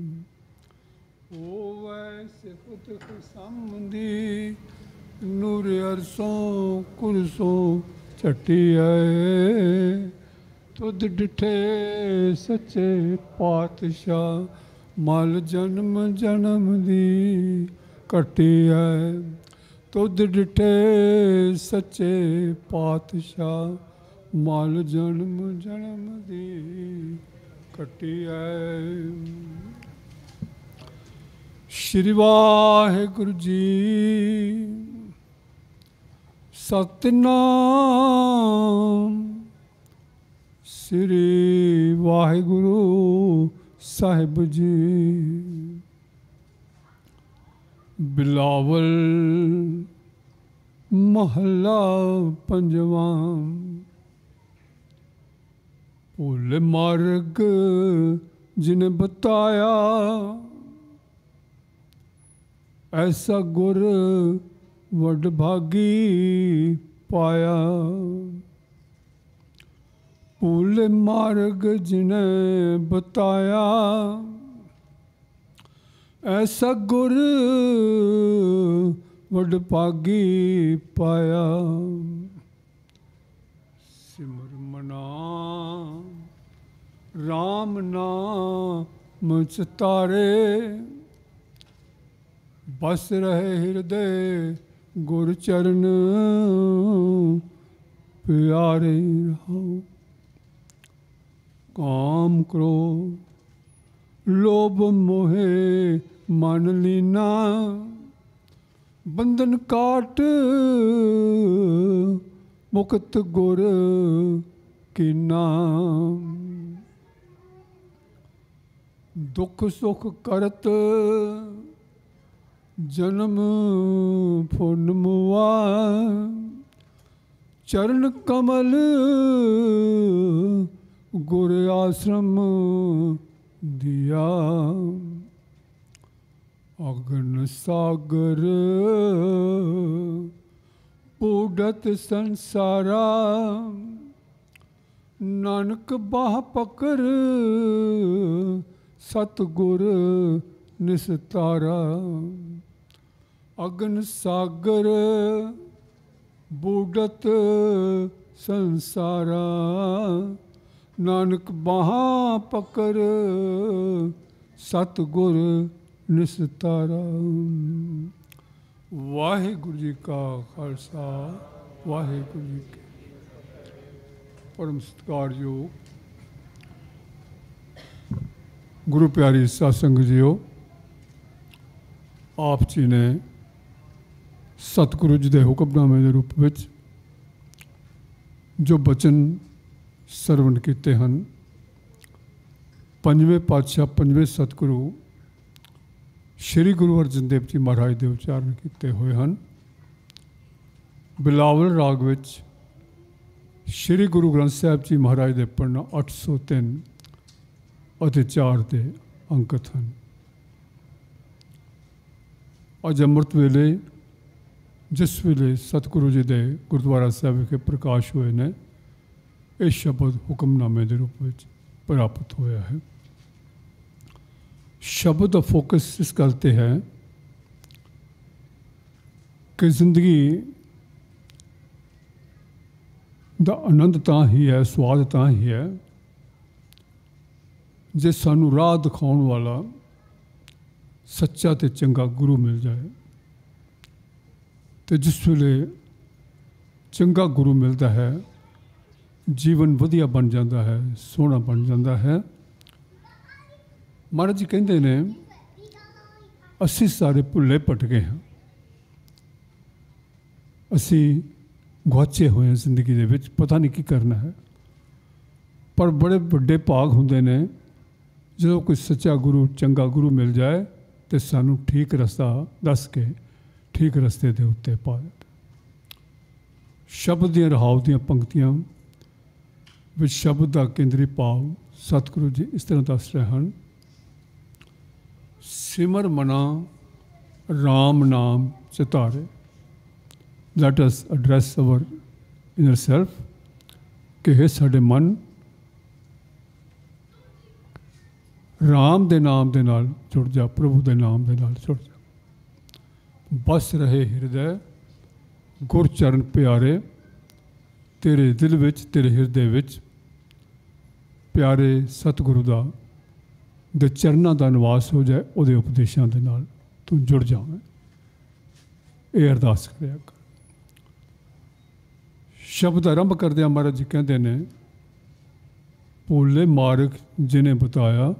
ਹੋਵੇ ਸਿਫਤ ਖੁਸ਼ਾਮਦੀ ਨੂਰ ਅਰਸੋਂ ਕੁਰਸੋਂ ਛਟਿਆਏ। ਤੁਧ ਡਿਠੇ ਸੱਚੇ ਪਾਤਸ਼ਾਹ ਮਲ ਜਨਮ ਜਨਮ ਦੀ ਘਟਿਐ। ਤੁਧ ਡਿਠੇ ਸੱਚੇ ਪਾਤਸ਼ਾਹ ਮਲ ਜਨਮ ਜਨਮ ਦੀ ਕਟਿਐ। ਸ਼੍ਰੀ ਵਾਹਿਗੁਰੂ ਜੀ ਸਤਿਨਾਮ। ਸ੍ਰੀ ਵਾਹਿਗੁਰੂ ਸਾਹਿਬ ਜੀ। ਬਿਲਾਵਲ ਮਹੱਲਾ ਪੰਜਵਾਂ। ਭੁੱਲ ਮਾਰਗ ਜਿਨ ਬਤਾਇਆ, ਐਸਾ ਗੁਰ ਵੱਡ ਭਾਗੀ ਪਾਇਆ। ਭੁੱਲ ਮਾਰਗ ਜਿਨ ਬਤਾਇਆ, ਐਸਾ ਗੁਰ ਵੱਡ ਭਾਗੀ ਪਾਇਆ। ਸਿਮਰ ਮਨਾ ਰਾਮ ਨਾਮ ਚਿਤਾਰੇ, ਬਸ ਰਹੇ ਹਿਰਦੇ ਗੁਰ ਚਰਨ ਪਿਆਰੇ ਰਹੋ। ਕਾਮ ਕ੍ਰੋਧ ਲੋਭ ਮੋਹਿ ਮਨ ਲੀਨਾ, ਬੰਧਨ ਕਾਟ ਮੁਕਤ ਗੁਰ ਕੀਨਾ। ਦੁੱਖ ਸੁਖ ਕਰਤ ਜਨਮ ਫੁਨ ਮੁਆ, ਚਰਨ ਕਮਲ ਗੁਰ ਆਸ਼ਰਮ ਦਿਆ। ਅਗਨ ਸਾਗਰ ਪੂਡਤ ਸੰਸਾਰਾ, ਨਾਨਕ ਬਾਹ ਪਕਰ ਸਤਿਗੁਰ ਨਿਸਤਾਰਾ। ਅਗਨ ਸਾਗਰ ਬੂਡਤ ਸੰਸਾਰਾ, ਨਾਨਕ ਬਾਹਾਂ ਪਕੜ ਸਤਿਗੁਰ ਨਿਸਤਾਰਾ। ਵਾਹਿਗੁਰੂ ਜੀ ਕਾ ਖਾਲਸਾ, ਵਾਹਿਗੁਰੂ ਜੀ ਕੀ ਪਰਮ ਸਤਿਕਾਰਯੋਗ ਗੁਰੂ ਪਿਆਰੀ ਸਾਧ ਸੰਗਤ ਜੀਓ, ਆਪ ਜੀ ਨੇ ਸਤਿਗੁਰੂ ਜੀ ਦੇ ਹੁਕਮਨਾਮੇ ਦੇ ਰੂਪ ਵਿੱਚ ਜੋ ਬਚਨ ਸਰਵਣ ਕੀਤੇ ਹਨ, ਪੰਜਵੇਂ ਪਾਤਸ਼ਾਹ ਪੰਜਵੇਂ ਸਤਿਗੁਰੂ ਸ਼੍ਰੀ ਗੁਰੂ ਅਰਜਨ ਦੇਵ ਜੀ ਮਹਾਰਾਜ ਦੇ ਉਚਾਰਨ ਕੀਤੇ ਹੋਏ ਹਨ। ਬਿਲਾਵਲ ਰਾਗ ਵਿੱਚ ਸ਼੍ਰੀ ਗੁਰੂ ਗ੍ਰੰਥ ਸਾਹਿਬ ਜੀ ਮਹਾਰਾਜ ਦੇ ਪੜ੍ਹਨਾ ਅੱਠ ਸੌ ਤਿੰਨ ਅਤੇ ਚਾਰ ਦੇ ਅੰਕਿਤ ਹਨ। ਅੱਜ ਅੰਮ੍ਰਿਤ ਵੇਲੇ ਜਿਸ ਵੇਲੇ ਸਤਿਗੁਰੂ ਜੀ ਦੇ ਗੁਰਦੁਆਰਾ ਸਾਹਿਬ ਵਿਖੇ ਪ੍ਰਕਾਸ਼ ਹੋਏ ਨੇ, ਇਹ ਸ਼ਬਦ ਹੁਕਮਨਾਮੇ ਦੇ ਰੂਪ ਵਿੱਚ ਪ੍ਰਾਪਤ ਹੋਇਆ ਹੈ। ਸ਼ਬਦ ਦਾ ਫੋਕਸ ਇਸ ਗੱਲ 'ਤੇ ਹੈ ਕਿ ਜ਼ਿੰਦਗੀ ਦਾ ਆਨੰਦ ਤਾਂ ਹੀ ਹੈ, ਸਵਾਦ ਤਾਂ ਹੀ ਹੈ ਜੇ ਸਾਨੂੰ ਰਾਹ ਦਿਖਾਉਣ ਵਾਲਾ ਸੱਚਾ ਅਤੇ ਚੰਗਾ ਗੁਰੂ ਮਿਲ ਜਾਏ। ਅਤੇ ਜਿਸ ਵੇਲੇ ਚੰਗਾ ਗੁਰੂ ਮਿਲਦਾ ਹੈ, ਜੀਵਨ ਵਧੀਆ ਬਣ ਜਾਂਦਾ ਹੈ, ਸੋਹਣਾ ਬਣ ਜਾਂਦਾ ਹੈ। ਮਹਾਰਾਜ ਜੀ ਕਹਿੰਦੇ ਨੇ, ਅਸੀਂ ਸਾਰੇ ਭੁੱਲੇ ਭਟਕੇ ਹਾਂ, ਅਸੀਂ ਗੁਆਚੇ ਹੋਏ ਹਾਂ ਜ਼ਿੰਦਗੀ ਦੇ ਵਿੱਚ, ਪਤਾ ਨਹੀਂ ਕੀ ਕਰਨਾ ਹੈ। ਪਰ ਬੜੇ ਵੱਡੇ ਭਾਗ ਹੁੰਦੇ ਨੇ ਜਦੋਂ ਕੋਈ ਸੱਚਾ ਗੁਰੂ, ਚੰਗਾ ਗੁਰੂ ਮਿਲ ਜਾਏ ਅਤੇ ਸਾਨੂੰ ਠੀਕ ਰਸਤਾ ਦੱਸ ਕੇ ਠੀਕ ਰਸਤੇ ਦੇ ਉੱਤੇ ਪਾ ਦੇ। ਸ਼ਬਦ ਦੀਆਂ ਰਹਾਉ ਦੀਆਂ ਪੰਕਤੀਆਂ ਵਿੱਚ ਸ਼ਬਦ ਦਾ ਕੇਂਦਰੀ ਭਾਵ ਸਤਿਗੁਰੂ ਜੀ ਇਸ ਤਰ੍ਹਾਂ ਦੱਸ ਰਹੇ ਹਨ। ਸਿਮਰ ਮਨਾ ਰਾਮ ਨਾਮ ਚਿਤਾਰੇ। Let us address our inner self ਕਿ ਇਹ ਸਾਡੇ ਮਨ ਰਾਮ ਦੇ ਨਾਮ ਦੇ ਨਾਲ ਜੁੜ ਜਾ, ਪ੍ਰਭੂ ਦੇ ਨਾਮ ਦੇ ਨਾਲ ਜੁੜ ਜਾ। ਬਸ ਰਹੇ ਹਿਰਦੈ ਗੁਰ ਚਰਨ ਪਿਆਰੇ, ਤੇਰੇ ਦਿਲ ਵਿੱਚ, ਤੇਰੇ ਹਿਰਦੇ ਵਿੱਚ ਪਿਆਰੇ ਸਤਿਗੁਰੂ ਦਾ ਦੇ ਚਰਨਾਂ ਦਾ ਨਿਵਾਸ ਹੋ ਜਾਏ, ਉਹਦੇ ਉਪਦੇਸ਼ਾਂ ਦੇ ਨਾਲ ਤੂੰ ਜੁੜ ਜਾਵੇਂ। ਇਹ ਅਰਦਾਸ ਕਰਿਆ ਕਰ। ਸ਼ਬਦ ਆਰੰਭ ਕਰਦਿਆਂ ਮਹਾਰਾਜ ਜੀ ਕਹਿੰਦੇ ਨੇ, ਭੋਲੇ ਮਾਰਗ ਜਿਨੇ ਬਤਾਇਆ,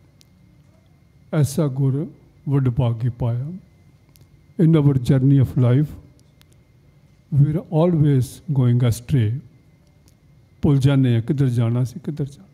ਐਸਾ ਗੁਰ ਵੱਡ ਭਾਗੀ ਪਾਇਆ। In our journey of life, we are always going astray. ਭੁੱਲ ਜਾਂਦੇ ਹਾਂ ਕਿੱਧਰ ਜਾਣਾ ਸੀ, ਕਿੱਧਰ ਜਾਣਾ।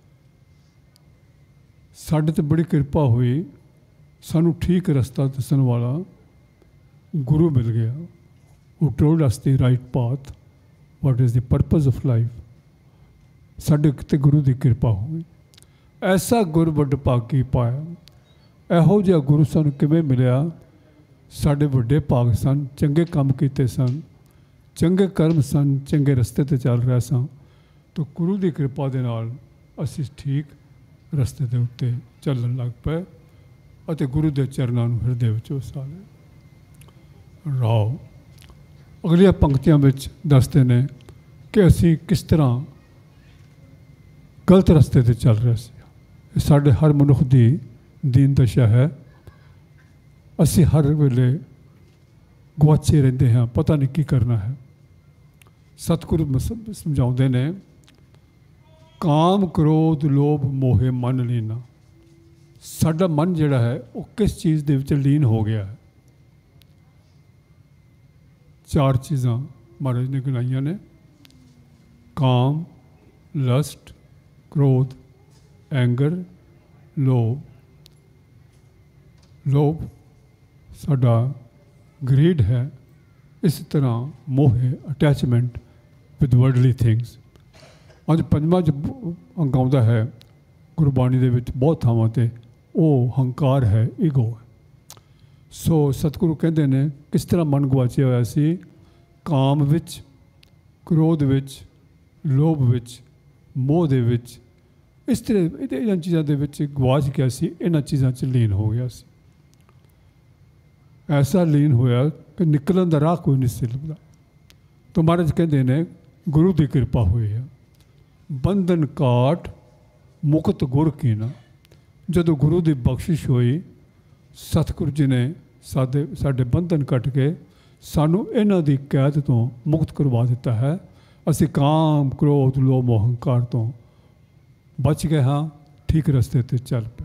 ਸਾਡੇ ਤੇ ਬੜੀ ਕਿਰਪਾ ਹੋਈ, ਸਾਨੂੰ ਠੀਕ ਰਸਤਾ ਦੱਸਣ ਵਾਲਾ ਗੁਰੂ ਮਿਲ ਗਿਆ, who told us the right path, what is the purpose of life। ਸਾਡੇ ਤੇ ਗੁਰੂ ਦੀ ਕਿਰਪਾ ਹੋਈ। ਐਸਾ ਗੁਰ ਵੱਡ ਭਾਗੀ ਪਾਇਆ। ਇਹੋ ਜਿਹਾ ਗੁਰੂ ਸਾਨੂੰ ਕਿਵੇਂ ਮਿਲਿਆ? ਸਾਡੇ ਵੱਡੇ ਭਾਗ ਸਨ, ਚੰਗੇ ਕੰਮ ਕੀਤੇ ਸਨ, ਚੰਗੇ ਕਰਮ ਸਨ, ਚੰਗੇ ਰਸਤੇ 'ਤੇ ਚੱਲ ਰਿਹਾ ਸਾਂ, ਤਾਂ ਗੁਰੂ ਦੀ ਕਿਰਪਾ ਦੇ ਨਾਲ ਅਸੀਂ ਠੀਕ ਰਸਤੇ ਦੇ ਉੱਤੇ ਚੱਲਣ ਲੱਗ ਪਏ ਅਤੇ ਗੁਰੂ ਦੇ ਚਰਨਾਂ ਨੂੰ ਹਿਰਦੇ ਵਿੱਚ ਵਸਾ ਲਿਆ। ਰਾਓ ਅਗਲੀਆਂ ਪੰਕਤੀਆਂ ਵਿੱਚ ਦੱਸਦੇ ਨੇ ਕਿ ਅਸੀਂ ਕਿਸ ਤਰ੍ਹਾਂ ਗਲਤ ਰਸਤੇ 'ਤੇ ਚੱਲ ਰਹੇ ਸੀ। ਇਹ ਸਾਡੇ ਹਰ ਮਨੁੱਖ ਦੀ ਦੀਨ ਦਸ਼ਾ ਹੈ। ਅਸੀਂ ਹਰ ਵੇਲੇ ਗੁਆਚੇ ਰਹਿੰਦੇ ਹਾਂ, ਪਤਾ ਨਹੀਂ ਕੀ ਕਰਨਾ ਹੈ। ਸਤਿਗੁਰੂ ਸਮਝਾਉਂਦੇ ਨੇ, ਕਾਮ ਕ੍ਰੋਧ ਲੋਭ ਮੋਹ ਮਨ ਲੀਨਾ। ਸਾਡਾ ਮਨ ਜਿਹੜਾ ਹੈ ਉਹ ਕਿਸ ਚੀਜ਼ ਦੇ ਵਿੱਚ ਲੀਨ ਹੋ ਗਿਆ ਹੈ? ਚਾਰ ਚੀਜ਼ਾਂ ਮਹਾਰਾਜ ਨੇ ਗਿਣਾਈਆਂ ਨੇ, ਕਾਮ, ਲਸਟ, ਕ੍ਰੋਧ, ਐਂਗਰ, ਲੋਭ। ਲੋਭ ਸਾਡਾ ਗ੍ਰੀਡ ਹੈ। ਇਸ ਤਰ੍ਹਾਂ ਮੋਹ ਹੈ, ਅਟੈਚਮੈਂਟ ਵਿਦ ਵਰਡਲੀ ਥਿੰਗਸ। ਅੱਜ ਪੰਜਵਾਂ 'ਚ ਅੰਗ ਆਉਂਦਾ ਹੈ ਗੁਰਬਾਣੀ ਦੇ ਵਿੱਚ ਬਹੁਤ ਥਾਵਾਂ 'ਤੇ, ਉਹ ਹੰਕਾਰ ਹੈ, ਈਗੋ ਹੈ। ਸੋ ਸਤਿਗੁਰੂ ਕਹਿੰਦੇ ਨੇ ਕਿਸ ਤਰ੍ਹਾਂ ਮਨ ਗੁਆਚਿਆ ਹੋਇਆ ਸੀ? ਕਾਮ ਵਿੱਚ, ਕ੍ਰੋਧ ਵਿੱਚ, ਲੋਭ ਵਿੱਚ, ਮੋਹ ਦੇ ਵਿੱਚ। ਇਸ ਤਰ੍ਹਾਂ ਇਹਨਾਂ ਚੀਜ਼ਾਂ ਦੇ ਵਿੱਚ ਗਵਾਚ ਗਿਆ ਸੀ, ਇਹਨਾਂ ਚੀਜ਼ਾਂ 'ਚ ਲੀਨ ਹੋ ਗਿਆ ਸੀ। ਐਸਾ ਲੀਨ ਹੋਇਆ ਕਿ ਨਿਕਲਣ ਦਾ ਰਾਹ ਕੋਈ ਨਹੀਂ ਸੀ ਲੱਭਦਾ। ਤਾਂ ਮਹਾਰਾਜ ਕਹਿੰਦੇ ਨੇ ਗੁਰੂ ਦੀ ਕਿਰਪਾ ਹੋਈ ਆ। ਬੰਧਨ ਕਾਟ ਮੁਕਤ ਗੁਰ ਕੀਨਾ। ਜਦੋਂ ਗੁਰੂ ਦੀ ਬਖਸ਼ਿਸ਼ ਹੋਈ, ਸਤਿਗੁਰੂ ਜੀ ਨੇ ਸਾਡੇ ਸਾਡੇ ਬੰਧਨ ਕੱਟ ਕੇ ਸਾਨੂੰ ਇਹਨਾਂ ਦੀ ਕੈਦ ਤੋਂ ਮੁਕਤ ਕਰਵਾ ਦਿੱਤਾ ਹੈ। ਅਸੀਂ ਕਾਮ, ਕ੍ਰੋਧ, ਲੋਭ, ਮੋਹ, ਹੰਕਾਰ ਤੋਂ ਬਚ ਗਏ ਹਾਂ, ਠੀਕ ਰਸਤੇ 'ਤੇ ਚੱਲ ਪਏ।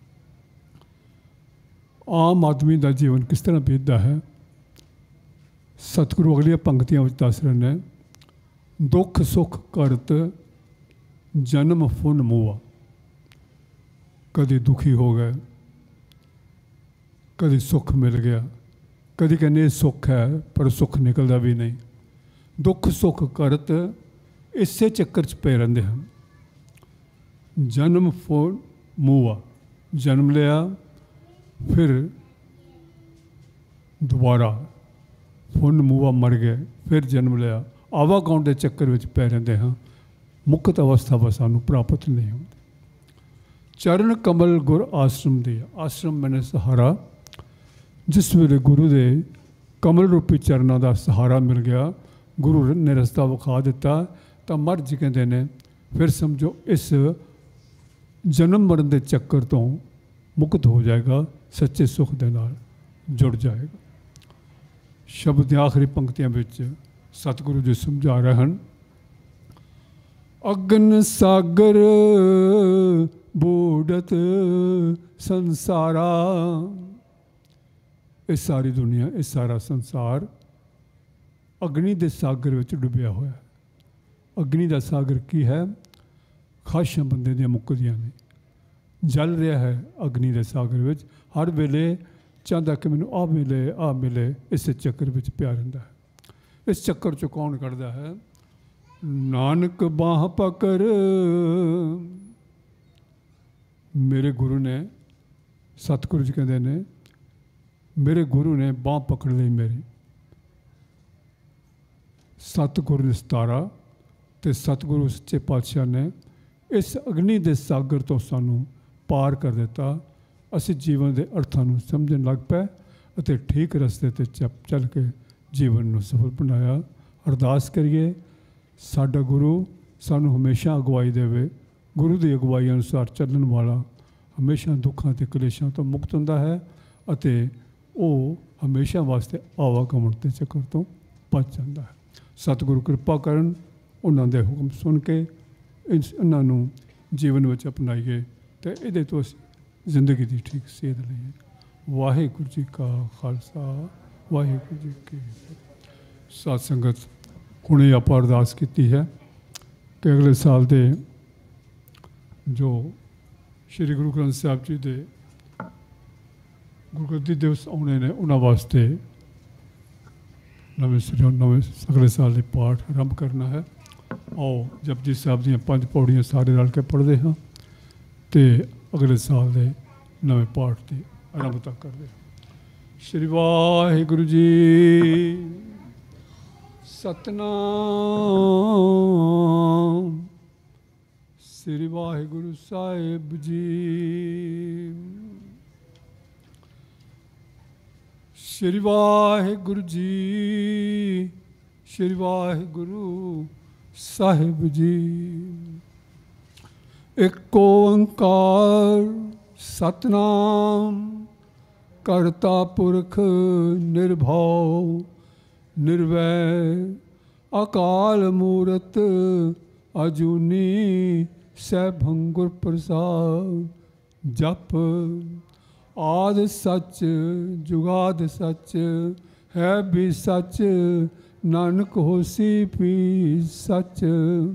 ਆਮ ਆਦਮੀ ਦਾ ਜੀਵਨ ਕਿਸ ਤਰ੍ਹਾਂ ਬੀਤਦਾ ਹੈ? ਸਤਿਗੁਰੂ ਅਗਲੀਆਂ ਪੰਕਤੀਆਂ ਵਿੱਚ ਦੱਸ ਰਹੇ ਨੇ, ਦੁੱਖ ਸੁੱਖ ਕਰਤ ਜਨਮ ਫੁਨ ਮੂਆ। ਕਦੇ ਦੁਖੀ ਹੋ ਗਏ, ਕਦੇ ਸੁੱਖ ਮਿਲ ਗਿਆ, ਕਦੇ ਕਹਿੰਦੇ ਸੁੱਖ ਹੈ ਪਰ ਸੁੱਖ ਨਿਕਲਦਾ ਵੀ ਨਹੀਂ। ਦੁੱਖ ਸੁੱਖ ਕਰਤ ਇਸੇ ਚੱਕਰ 'ਚ ਪਏ ਰਹਿੰਦੇ ਹਨ। ਜਨਮ ਫੁਨ ਮੂਆ, ਜਨਮ ਲਿਆ, ਫਿਰ ਦੁਬਾਰਾ ਫੁੰਨ ਮੂਆ ਮਰ ਗਏ, ਫਿਰ ਜਨਮ ਲਿਆ। ਆਵਾਗਾਉਣ ਦੇ ਚੱਕਰ ਵਿੱਚ ਪੈ ਰਹਿੰਦੇ ਹਾਂ। ਮੁਕਤ ਅਵਸਥਾ ਵਾ ਸਾਨੂੰ ਪ੍ਰਾਪਤ ਨਹੀਂ ਹੁੰਦੀ। ਚਰਨ ਕਮਲ ਗੁਰ ਆਸ਼ਰਮ ਦੀ। ਆਸ਼ਰਮ ਮੈਨੇ ਸਹਾਰਾ। ਜਿਸ ਵੇਲੇ ਗੁਰੂ ਦੇ ਕਮਲ ਰੂਪੀ ਚਰਨਾਂ ਦਾ ਸਹਾਰਾ ਮਿਲ ਗਿਆ, ਗੁਰੂ ਨੇ ਰਸਤਾ ਵਿਖਾ ਦਿੱਤਾ, ਤਾਂ ਮਹਾਰਾਜ ਜੀ ਕਹਿੰਦੇ ਨੇ ਫਿਰ ਸਮਝੋ ਇਸ ਜਨਮ ਮਰਨ ਦੇ ਚੱਕਰ ਤੋਂ ਮੁਕਤ ਹੋ ਜਾਏਗਾ, ਸੱਚੇ ਸੁੱਖ ਦੇ ਨਾਲ ਜੁੜ ਜਾਏਗਾ। ਸ਼ਬਦ ਦੀਆਂ ਆਖਰੀ ਪੰਕਤੀਆਂ ਵਿੱਚ ਸਤਿਗੁਰੂ ਜੀ ਸਮਝਾ ਰਹੇ ਹਨ, ਅਗਨ ਸਾਗਰ ਬੂੜਤ ਸੰਸਾਰਾ। ਇਹ ਸਾਰੀ ਦੁਨੀਆ, ਇਹ ਸਾਰਾ ਸੰਸਾਰ ਅਗਨੀ ਦੇ ਸਾਗਰ ਵਿੱਚ ਡੁੱਬਿਆ ਹੋਇਆ ਹੈ। ਅਗਨੀ ਦਾ ਸਾਗਰ ਕੀ ਹੈ? ਖਾਸ਼ਾਂ ਬੰਦੇ ਦੀਆਂ ਮੁੱਕਦੀਆਂ ਨੇ। ਜਲ ਰਿਹਾ ਹੈ ਅਗਨੀ ਦੇ ਸਾਗਰ ਵਿੱਚ, ਹਰ ਵੇਲੇ ਚਾਹੁੰਦਾ ਕਿ ਮੈਨੂੰ ਆਹ ਮਿਲੇ, ਆਹ ਮਿਲੇ, ਇਸੇ ਚੱਕਰ ਵਿੱਚ ਪਿਆ ਰਹਿੰਦਾ ਹੈ। ਇਸ ਚੱਕਰ 'ਚੋਂ ਕੌਣ ਕੱਢਦਾ ਹੈ? ਨਾਨਕ ਬਾਹ ਪਕੜ। ਮੇਰੇ ਗੁਰੂ ਨੇ, ਸਤਿਗੁਰੂ ਜੀ ਕਹਿੰਦੇ ਨੇ, ਮੇਰੇ ਗੁਰੂ ਨੇ ਬਾਹ ਪਕੜ ਲਈ ਮੇਰੀ। ਸਤਿਗੁਰੂ ਨੇ ਸਤਾਰਾ ਅਤੇ ਸਤਿਗੁਰੂ ਸੱਚੇ ਪਾਤਸ਼ਾਹ ਨੇ ਇਸ ਅਗਨੀ ਦੇ ਸਾਗਰ ਤੋਂ ਸਾਨੂੰ ਪਾਰ ਕਰ ਦਿੱਤਾ। ਅਸੀਂ ਜੀਵਨ ਦੇ ਅਰਥਾਂ ਨੂੰ ਸਮਝਣ ਲੱਗ ਪਏ ਅਤੇ ਠੀਕ ਰਸਤੇ 'ਤੇ ਚੱਪ ਚੱਲ ਕੇ ਜੀਵਨ ਨੂੰ ਸਫਲ ਬਣਾਇਆ। ਅਰਦਾਸ ਕਰੀਏ, ਸਾਡਾ ਗੁਰੂ ਸਾਨੂੰ ਹਮੇਸ਼ਾ ਅਗਵਾਈ ਦੇਵੇ। ਗੁਰੂ ਦੀ ਅਗਵਾਈ ਅਨੁਸਾਰ ਚੱਲਣ ਵਾਲਾ ਹਮੇਸ਼ਾ ਦੁੱਖਾਂ ਅਤੇ ਕਲੇਸ਼ਾਂ ਤੋਂ ਮੁਕਤ ਹੁੰਦਾ ਹੈ ਅਤੇ ਉਹ ਹਮੇਸ਼ਾ ਵਾਸਤੇ ਆਵਾਗਮਨ ਦੇ ਚੱਕਰ ਤੋਂ ਬਚ ਜਾਂਦਾ ਹੈ। ਸਤਿਗੁਰੂ ਕਿਰਪਾ ਕਰਨ, ਉਹਨਾਂ ਦੇ ਹੁਕਮ ਸੁਣ ਕੇ ਇਸ ਇਹਨਾਂ ਨੂੰ ਜੀਵਨ ਵਿੱਚ ਅਪਣਾਈਏ ਅਤੇ ਇਹਦੇ ਤੋਂ ਅਸੀਂ ਜ਼ਿੰਦਗੀ ਦੀ ਠੀਕ ਸੇਧ ਲਈਏ। ਵਾਹਿਗੁਰੂ ਜੀ ਕਾ ਖਾਲਸਾ, ਵਾਹਿਗੁਰੂ ਜੀ ਕੀ ਫਤਿਹ। ਸਾਧ ਸੰਗਤ, ਹੁਣੇ ਆਪਾਂ ਅਰਦਾਸ ਕੀਤੀ ਹੈ ਕਿ ਅਗਲੇ ਸਾਲ ਦੇ ਜੋ ਸ਼੍ਰੀ ਗੁਰੂ ਗ੍ਰੰਥ ਸਾਹਿਬ ਜੀ ਦੇ ਗੁਰਗੱਦੀ ਦਿਵਸ ਆਉਣੇ ਨੇ, ਉਹਨਾਂ ਵਾਸਤੇ ਨਵੇਂ ਸਿਰੋਂ ਨਵੇਂ ਅਗਲੇ ਸਾਲ ਦੇ ਪਾਠ ਆਰੰਭ ਕਰਨਾ ਹੈ। ਆਓ ਜਪਜੀ ਸਾਹਿਬ ਦੀਆਂ ਪੰਜ ਪੌੜੀਆਂ ਸਾਰੇ ਰਲ ਕੇ ਪੜ੍ਹਦੇ ਹਾਂ ਅਤੇ ਅਗਲੇ ਸਾਲ ਦੇ ਨਵੇਂ ਪਾਠ ਦੀ ਆਰੰਭਤਾ ਕਰਦੇ ਹਾਂ। ਸ਼੍ਰੀ ਵਾਹਿਗੁਰੂ ਜੀ। ਸਤਨਾਮ ਸ੍ਰੀ ਵਾਹਿਗੁਰੂ ਸਾਹਿਬ ਜੀ। ਸ਼੍ਰੀ ਵਾਹਿਗੁਰੂ ਜੀ। ਸ਼੍ਰੀ ਵਾਹਿਗੁਰੂ ਸਾਹਿਬ ਜੀ। ਇੱਕ ਓੰਕਾਰ ਸਤਨਾਮ ਕਰਤਾ ਪੁਰਖ ਨਿਰਭਉ ਨਿਰਵੈਰ ਅਕਾਲ ਮੂਰਤ ਅਜੂਨੀ ਸੈਭੰ ਗੁਰ ਪ੍ਰਸਾਦ। ਜਪ ਆਦਿ ਸੱਚ ਜੁਗਾਦ ਸੱਚ ਹੈ ਵੀ ਸੱਚ, ਨਾਨਕ ਹੋਸੀ ਵੀ ਸੱਚ।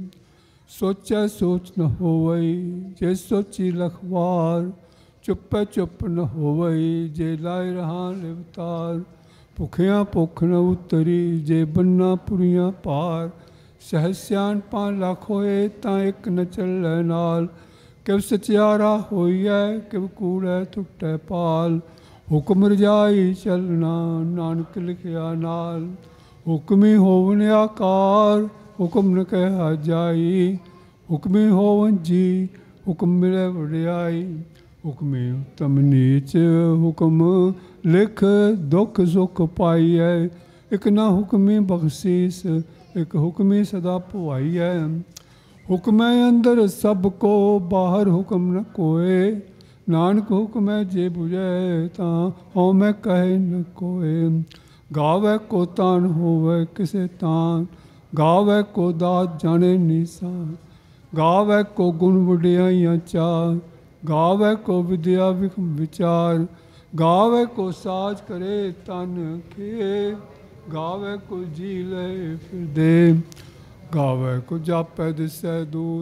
ਸੋਚੈ ਸੋਚ ਨ ਹੋਵਈ ਜੇ ਸੋਚੀ ਲਖਵਾਰ, ਚੁੱਪੈ ਚੁੱਪ ਨ ਹੋਵਈ ਜੇ ਲਾਇ ਰਹਾ ਲਿਵਤਾਰ। ਭੁੱਖਿਆਂ ਭੁੱਖ ਨ ਉਤਰੀ ਜੇ ਬੰਨਾ ਪੁਰੀਆਂ ਪਾਰ, ਸਹਿ ਸਿਆਣਪਾਂ ਲੱਖ ਹੋਏ ਤਾਂ ਇੱਕ ਨ ਚੱਲੈ ਨਾਲ। ਕਿਵ ਸਚਿਆਰਾ ਹੋਈਐ ਕਿਵ ਕੂੜੈ ਟੁੱਟੈ ਪਾਲ, ਹੁਕਮ ਰਜਾਈ ਚੱਲਣਾ ਨਾਨਕ ਲਿਖਿਆ ਨਾਲ। ਹੁਕਮੀ ਹੋਵਨ ਆਕਾਰ ਹੁਕਮ ਨ ਕਹਿਆ ਜਾਈ, ਹੁਕਮੀ ਹੋਵਨ ਜੀ ਹੁਕਮ ਮਿਲੇ ਵਡਿਆਈ। ਹੁਕਮੀ ਉਤਮ ਨੀਚ ਹੁਕਮ ਲਿਖ ਦੁੱਖ ਸੁਖ ਪਾਈਐ, ਇੱਕ ਨਾ ਹੁਕਮੀ ਬਖਸ਼ੀਸ ਇੱਕ ਹੁਕਮੀ ਸਦਾ ਭਵਾਈਐ। ਹੁਕਮੈ ਅੰਦਰ ਸਭ ਕੋ ਬਾਹਰ ਹੁਕਮ ਨ ਕੋਏ, ਨਾਨਕ ਹੁਕਮੈ ਜੇ ਬੁਝੈ ਤਾਂ ਹਉ ਮੈਂ ਕਹੇ ਨ ਕੋਏ। ਗਾਵੈ ਕੋ ਤਾਨ ਹੋਵੈ ਕਿਸੇ ਤਾਨ, ਗਾਵੈ ਕੋ ਦਾਤ ਜਾਣੇ ਨਿਸ਼ਾਨ। ਗਾਵੈ ਕੋ ਗੁਣ ਵਡਿਆਈਆਂ ਚਾਰ, ਗਾਵੈ ਕੋ ਵਿਦਿਆ ਵਿਖਮ ਵਿਚਾਰ। ਗਾਵੈ ਕੋ ਸਾਜ ਕਰੇ ਤਨ ਖੇ, ਗਾਵੈ ਕੋ ਜੀ ਲੈ ਫਿਰਦੇ। ਗਾਵੈ ਕੋ ਜਾਪੈ ਦਿਸੈ ਦੂਰ,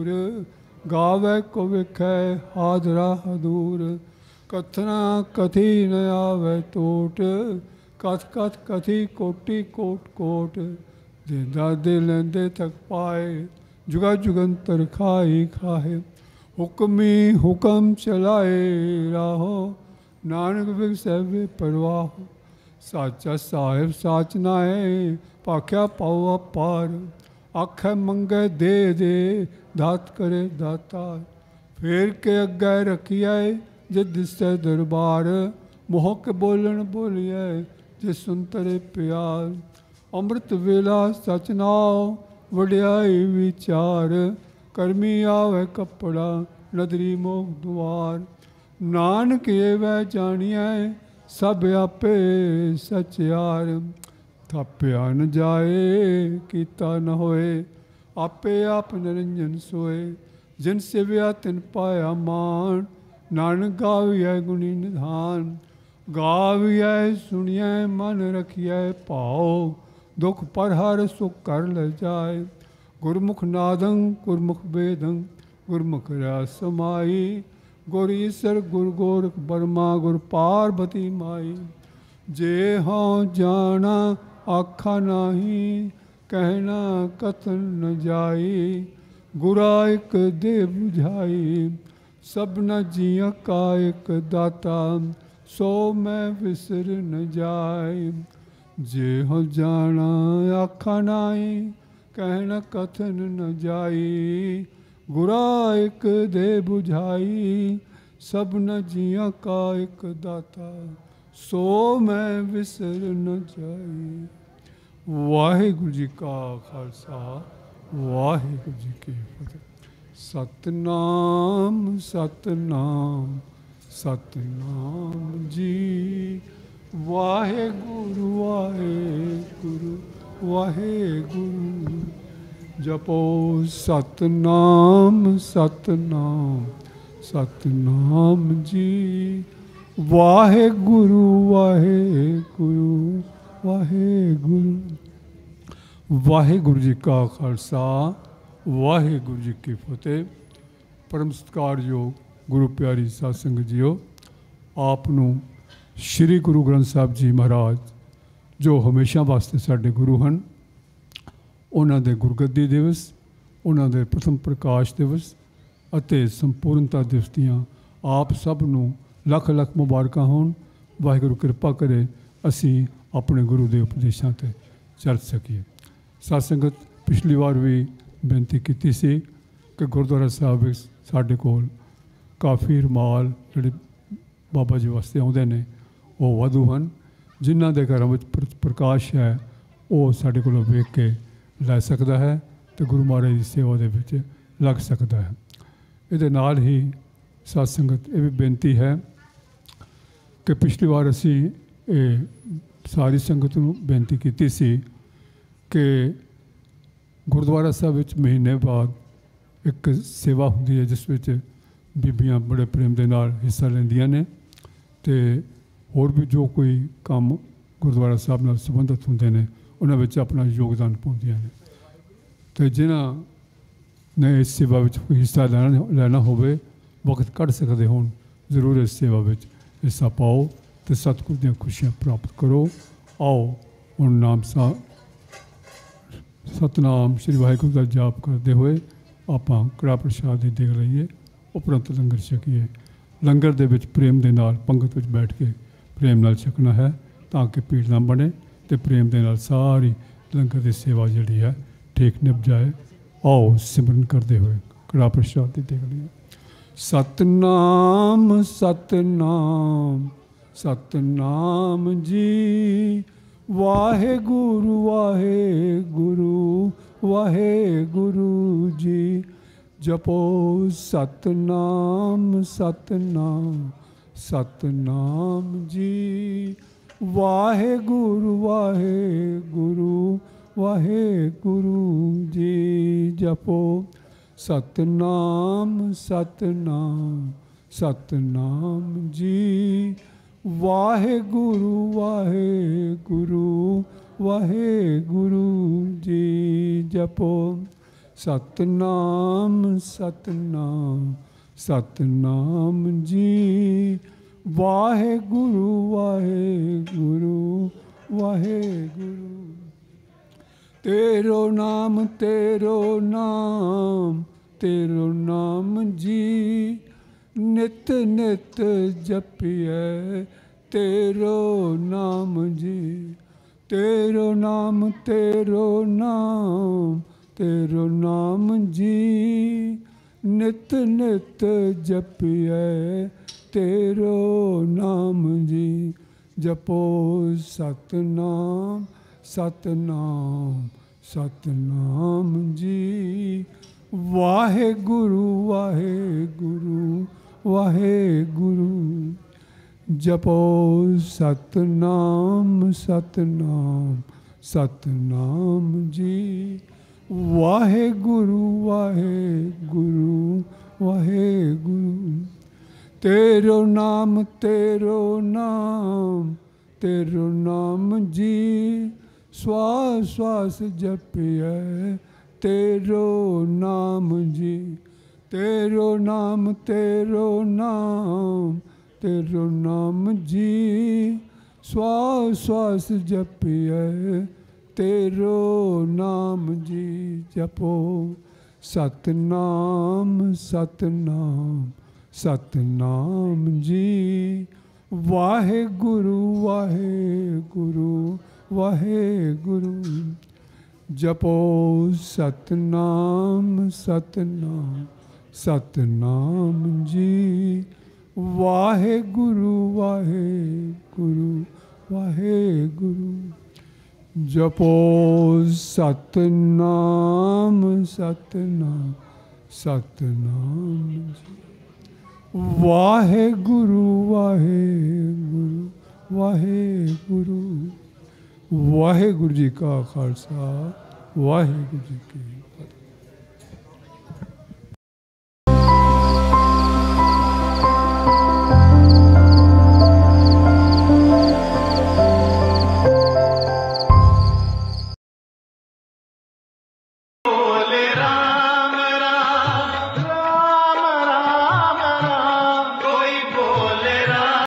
ਗਾਵੈ ਕੋ ਵੇਖੈ ਹਾਜ਼ਰਾ ਹਦੂਰ। ਕਥਨਾ ਕਥੀ ਨ ਆਵੈ ਟੋਟ, ਕਥ ਕਥ ਕਥੀ ਕੋਟੀ ਕੋਟ ਕੋਟ। ਦੇਂਦਾ ਦੇ ਲੈਂਦੇ ਥਕ ਪਾਏ, ਜੁਗਾ ਜੁਗੰਤਰ ਖਾਈ ਖਾਏ। ਹੁਕਮੀ ਹੁਕਮ ਚਲਾਏ ਰਾਹੋ, ਨਾਨਕ ਵਿਗਸੈ ਵੇ ਪਰਵਾਹ। ਸਾਚਾ ਸਾਹਿਬ ਸਾਚ ਨਾਏ, ਭਾਖਿਆ ਪਾਉ ਅਪਾਰ। ਆਖੈ ਮੰਗੈ ਦੇ ਦੇ, ਦਾਤ ਕਰੇ ਦਾਤਾਰ। ਫੇਰ ਕੇ ਅੱਗੇ ਰਖੀਐ ਜੇ ਦਿਸੈ ਦਰਬਾਰ, ਮੋਹ ਕੇ ਬੋਲਣ ਬੋਲੀਐ ਜੇ ਸੁਨਤਰੇ ਪਿਆਰ। ਅੰਮ੍ਰਿਤ ਵੇਲਾ ਸਚ ਨਾਉ ਵਡਿਆਈ ਵਿਚਾਰ, ਕਰਮੀ ਆਵੈ ਕੱਪੜਾ ਨਦਰੀ ਮੋਹ ਦੁਆਰ। ਨਾਨਕ ਏਵੈ ਜਾਣੀਐ ਸਭ ਆਪੇ ਸਚਿਆਰ। ਥਾਪਿਆ ਨ ਜਾਏ ਕੀਤਾ ਨ ਹੋਏ, ਆਪੇ ਆਪ ਨਿਰੰਜਨ ਸੋਏ। ਜਿਨ ਸਿਵਿਆ ਤਿਨ ਪਾਇਆ ਮਾਨ, ਨਾਨਕ ਗਾਵੀਐ ਗੁਣੀ ਨਿਧਾਨ। ਗਾਵੀਐ ਸੁਣੀਐ ਮਨ ਰਖੀਐ ਭਾਉ, ਦੁਖ ਪਰ ਹਰ ਸੁਖ ਕਰ ਲੈ ਜਾਏ। ਗੁਰਮੁਖ ਨਾਦੰ ਗੁਰਮੁਖ ਵੇਦੰ, ਗੁਰਮੁਖ ਰਸ ਸਮਾਈ। ਗੁਰ ਈਸਰ ਗੁਰ ਗੋਰਖ ਬਰਮਾ, ਗੁਰ ਪਾਰਬਤੀ ਮਾਈ। ਜੇ ਹਉ ਜਾਣਾ ਆਖਾ ਨਾਹੀ, ਕਹਿਣਾ ਕਥਨ ਨ ਜਾਈ। ਗੁਰਾ ਇਕ ਦੇ ਬੁਝਾਈ, ਸਭਨਾ ਜੀਆਂ ਕਾ ਇਕ ਦਾਤਾ। ਸੋ ਮੈਂ ਵਿਸਰ ਨ ਜਾਈ। ਜੇ ਹੋ ਜਾਣਾ ਆਖਾ ਨਾਹੀ, ਕਹਿਣਾ ਕਥਨ ਨ ਜਾਈ। ਗੁਰਾ ਇਕ ਦੇ ਬੁਝਾਈ, ਸਭਨਾ ਜੀਆਂ ਕਾ ਇਕ ਦਾਤਾ। ਸੋ ਮੈਂ ਵਿਸਰ ਨ ਜਾਈ। ਵਾਹਿਗੁਰੂ ਜੀ ਕਾ ਖਾਲਸਾ, ਵਾਹਿਗੁਰੂ ਜੀ ਕੀ ਫਤਿਹ। ਸਤਨਾਮ ਸਤਨਾਮ ਸਤਨਾਮ ਜੀ। ਵਾਹਿਗੁਰੂ ਵਾਹਿਗੁਰੂ ਵਾਹਿਗੁਰੂ। ਜਪੋ ਸਤਨਾਮ ਸਤਨਾਮ ਸਤਨਾਮ ਜੀ। ਵਾਹਿਗੁਰੂ ਵਾਹਿਗੁਰੂ ਵਾਹਿਗੁਰੂ। ਵਾਹਿਗੁਰੂ ਜੀ ਕਾ ਖਾਲਸਾ ਵਾਹਿਗੁਰੂ ਜੀ ਕੀ ਫਤਿਹ। ਪਰਮ ਸਤਿਕਾਰਯੋਗ ਗੁਰੂ ਪਿਆਰੀ ਸਾਧ ਸੰਗਤ ਜੀਓ, ਆਪ ਨੂੰ ਸ਼੍ਰੀ ਗੁਰੂ ਗ੍ਰੰਥ ਸਾਹਿਬ ਜੀ ਮਹਾਰਾਜ ਜੋ ਹਮੇਸ਼ਾ ਵਾਸਤੇ ਸਾਡੇ ਗੁਰੂ ਹਨ, ਉਹਨਾਂ ਦੇ ਗੁਰਗੱਦੀ ਦਿਵਸ, ਉਹਨਾਂ ਦੇ ਪ੍ਰਥਮ ਪ੍ਰਕਾਸ਼ ਦਿਵਸ ਅਤੇ ਸੰਪੂਰਨਤਾ ਦਿਵਸ ਦੀਆਂ ਆਪ ਸਭ ਨੂੰ ਲੱਖ ਲੱਖ ਮੁਬਾਰਕਾਂ ਹੋਣ। ਵਾਹਿਗੁਰੂ ਕਿਰਪਾ ਕਰੇ ਅਸੀਂ ਆਪਣੇ ਗੁਰੂ ਦੇ ਉਪਦੇਸ਼ਾਂ 'ਤੇ ਚੱਲ ਸਕੀਏ। ਸਾਧ ਸੰਗਤ, ਪਿਛਲੀ ਵਾਰ ਵੀ ਬੇਨਤੀ ਕੀਤੀ ਸੀ ਕਿ ਗੁਰਦੁਆਰਾ ਸਾਹਿਬ ਵਿੱਚ ਸਾਡੇ ਕੋਲ ਕਾਫੀ ਰੁਮਾਲ ਜਿਹੜੇ ਬਾਬਾ ਜੀ ਵਾਸਤੇ ਆਉਂਦੇ ਨੇ ਉਹ ਵਾਧੂ ਹਨ। ਜਿਨ੍ਹਾਂ ਦੇ ਘਰਾਂ ਵਿੱਚ ਪ੍ਰ ਪ੍ਰਕਾਸ਼ ਹੈ ਉਹ ਸਾਡੇ ਕੋਲੋਂ ਵੇਖ ਕੇ ਲੈ ਸਕਦਾ ਹੈ ਅਤੇ ਗੁਰੂ ਮਹਾਰਾਜ ਦੀ ਸੇਵਾ ਦੇ ਵਿੱਚ ਲੱਗ ਸਕਦਾ ਹੈ। ਇਹਦੇ ਨਾਲ ਹੀ ਸਾਧ ਸੰਗਤ, ਇਹ ਵੀ ਬੇਨਤੀ ਹੈ ਕਿ ਪਿਛਲੀ ਵਾਰ ਅਸੀਂ ਇਹ ਸਾਰੀ ਸੰਗਤ ਨੂੰ ਬੇਨਤੀ ਕੀਤੀ ਸੀ ਕਿ ਗੁਰਦੁਆਰਾ ਸਾਹਿਬ ਵਿੱਚ ਮਹੀਨੇ ਬਾਅਦ ਇੱਕ ਸੇਵਾ ਹੁੰਦੀ ਹੈ ਜਿਸ ਵਿੱਚ ਬੀਬੀਆਂ ਬੜੇ ਪ੍ਰੇਮ ਦੇ ਨਾਲ ਹਿੱਸਾ ਲੈਂਦੀਆਂ ਨੇ ਅਤੇ ਹੋਰ ਵੀ ਜੋ ਕੋਈ ਕੰਮ ਗੁਰਦੁਆਰਾ ਸਾਹਿਬ ਨਾਲ ਸੰਬੰਧਿਤ ਹੁੰਦੇ ਨੇ ਉਹਨਾਂ ਵਿੱਚ ਆਪਣਾ ਯੋਗਦਾਨ ਪਾਉਂਦੀਆਂ ਨੇ। ਅਤੇ ਜਿਨ੍ਹਾਂ ਨੇ ਇਸ ਸੇਵਾ ਵਿੱਚ ਕੋਈ ਹਿੱਸਾ ਲੈਣਾ ਲੈਣਾ ਹੋਵੇ, ਵਕਤ ਕੱਢ ਸਕਦੇ ਹੋਣ, ਜ਼ਰੂਰ ਇਸ ਸੇਵਾ ਵਿੱਚ ਹਿੱਸਾ ਪਾਓ ਅਤੇ ਸਤਿਗੁਰ ਦੀਆਂ ਖੁਸ਼ੀਆਂ ਪ੍ਰਾਪਤ ਕਰੋ। ਆਓ ਹੁਣ ਨਾਮ ਸਾ ਸਤਨਾਮ ਸ਼੍ਰੀ ਵਾਹਿਗੁਰੂ ਦਾ ਜਾਪ ਕਰਦੇ ਹੋਏ ਆਪਾਂ ਕੜਾਹ ਪ੍ਰਸ਼ਾਦ ਦੀ ਦੇਗ ਲਈਏ, ਉਪਰੰਤ ਲੰਗਰ ਛਕੀਏ। ਲੰਗਰ ਦੇ ਵਿੱਚ ਪ੍ਰੇਮ ਦੇ ਨਾਲ ਪੰਗਤ ਵਿੱਚ ਬੈਠ ਕੇ ਪ੍ਰੇਮ ਨਾਲ ਛਕਣਾ ਹੈ ਤਾਂ ਕਿ ਭੀੜ ਨਾ ਬਣੇ ਅਤੇ ਪ੍ਰੇਮ ਦੇ ਨਾਲ ਸਾਰੀ ਲੰਗਰ ਦੀ ਸੇਵਾ ਜਿਹੜੀ ਹੈ ਠੀਕ ਨਿਭ ਜਾਏ। ਆਓ ਸਿਮਰਨ ਕਰਦੇ ਹੋਏ ਕੜਾਹ ਪ੍ਰਸ਼ਾਦ ਦੀ ਦੇਗ ਲਈਏ। ਸਤਨਾਮ ਸਤਨਾਮ ਸਤਨਾਮ ਜੀ। ਵਾਹਿਗੁਰੂ ਵਾਹਿਗੁਰੂ ਵਾਹਿਗੁਰੂ ਜੀ। ਜਪੋ ਸਤਨਾਮ ਸਤਨਾਮ ਸਤਨਾਮ ਜੀ। ਵਾਹਿਗੁਰੂ ਵਾਹਿਗੁਰੂ ਵਾਹਿਗੁਰੂ ਜੀ। ਜਪੋ ਸਤਨਾਮ ਸਤਨਾਮ ਸਤਨਾਮ ਜੀ। ਵਾਹਿਗੁਰੂ ਵਾਹਿਗੁਰੂ ਵਾਹਿਗੁਰੂ ਜੀ। ਜਪੋ ਸਤਨਾਮ ਸਤਨਾਮ ਸਤਨਾਮ ਜੀ। ਵਾਹਿਗੁਰੂ ਵਾਹਿਗੁਰੂ ਵਾਹਿਗੁਰੂ। ਤੇਰੋ ਨਾਮ ਤੇਰੋ ਨਾਮ ਤੇਰੋ ਨਾਮ ਜੀ। ਨਿਤ ਨਿਤ ਜਪੀਐ ਤੇਰੋ ਨਾਮ ਜੀ। ਤੇਰੋ ਨਾਮ ਤੇਰੋ ਨਾਮ ਤੇਰੋ ਨਾਮ ਜੀ। ਨਿਤ ਨਿਤ ਜਪੀਐ ਤੇਰੋ ਨਾਮ ਜੀ। ਜਪੋ ਸਤਨਾਮ ਸਤਨਾਮ ਸਤਨਾਮ ਜੀ। ਵਾਹਿਗੁਰੂ ਵਾਹਿਗੁਰੂ ਵਾਹਿਗੁਰੂ। ਜਪੋ ਸਤਨਾਮ ਸਤਨਾਮ ਸਤਨਾਮ ਜੀ। ਵਾਹਿਗੁਰੂ ਵਾਹਿਗੁਰੂ ਵਾਹਿਗੁਰੂ। ਤੇਰੋ ਨਾਮ ਤੇਰੋ ਨਾਮ ਤੇਰੋ ਨਾਮ ਜੀ। ਸਵਾਸ ਸਵਾਸ ਜਪਿਐ ਤੇਰੋ ਨਾਮ ਜੀ। ਤੇਰੋ ਨਾਮ ਤੇਰੋ ਨਾਮ ਤੇਰੋ ਨਾਮ ਜੀ। ਸਵਾਸ ਸਵਾਸ ਜਪਿਐ ਤੇਰੋ ਨਾਮ ਜੀ। ਜਪੋ ਸਤਨਾਮ ਸਤਨਾਮ ਸਤਨਾਮ ਜੀ। ਵਾਹਿਗੁਰੂ ਵਾਹਿਗੁਰੂ ਵਾਹਿਗੁਰੂ। ਜਪੋ ਸਤਨਾਮ ਸਤਨਾਮ ਸਤਨਾਮ ਜੀ। ਵਾਹਿਗੁਰੂ ਵਾਹਿਗੁਰੂ ਵਾਹਿਗੁਰੂ। ਜਪੋ ਸਤਨਾਮ ਸਤਨਾਮ ਸਤਨਾਮ ਜੀ। ਵਾਹਿਗੁਰੂ ਵਾਹਿਗੁਰੂ ਵਾਹਿਗੁਰੂ। वाहिगुरु जी का खालसा वाहिगुरु जी की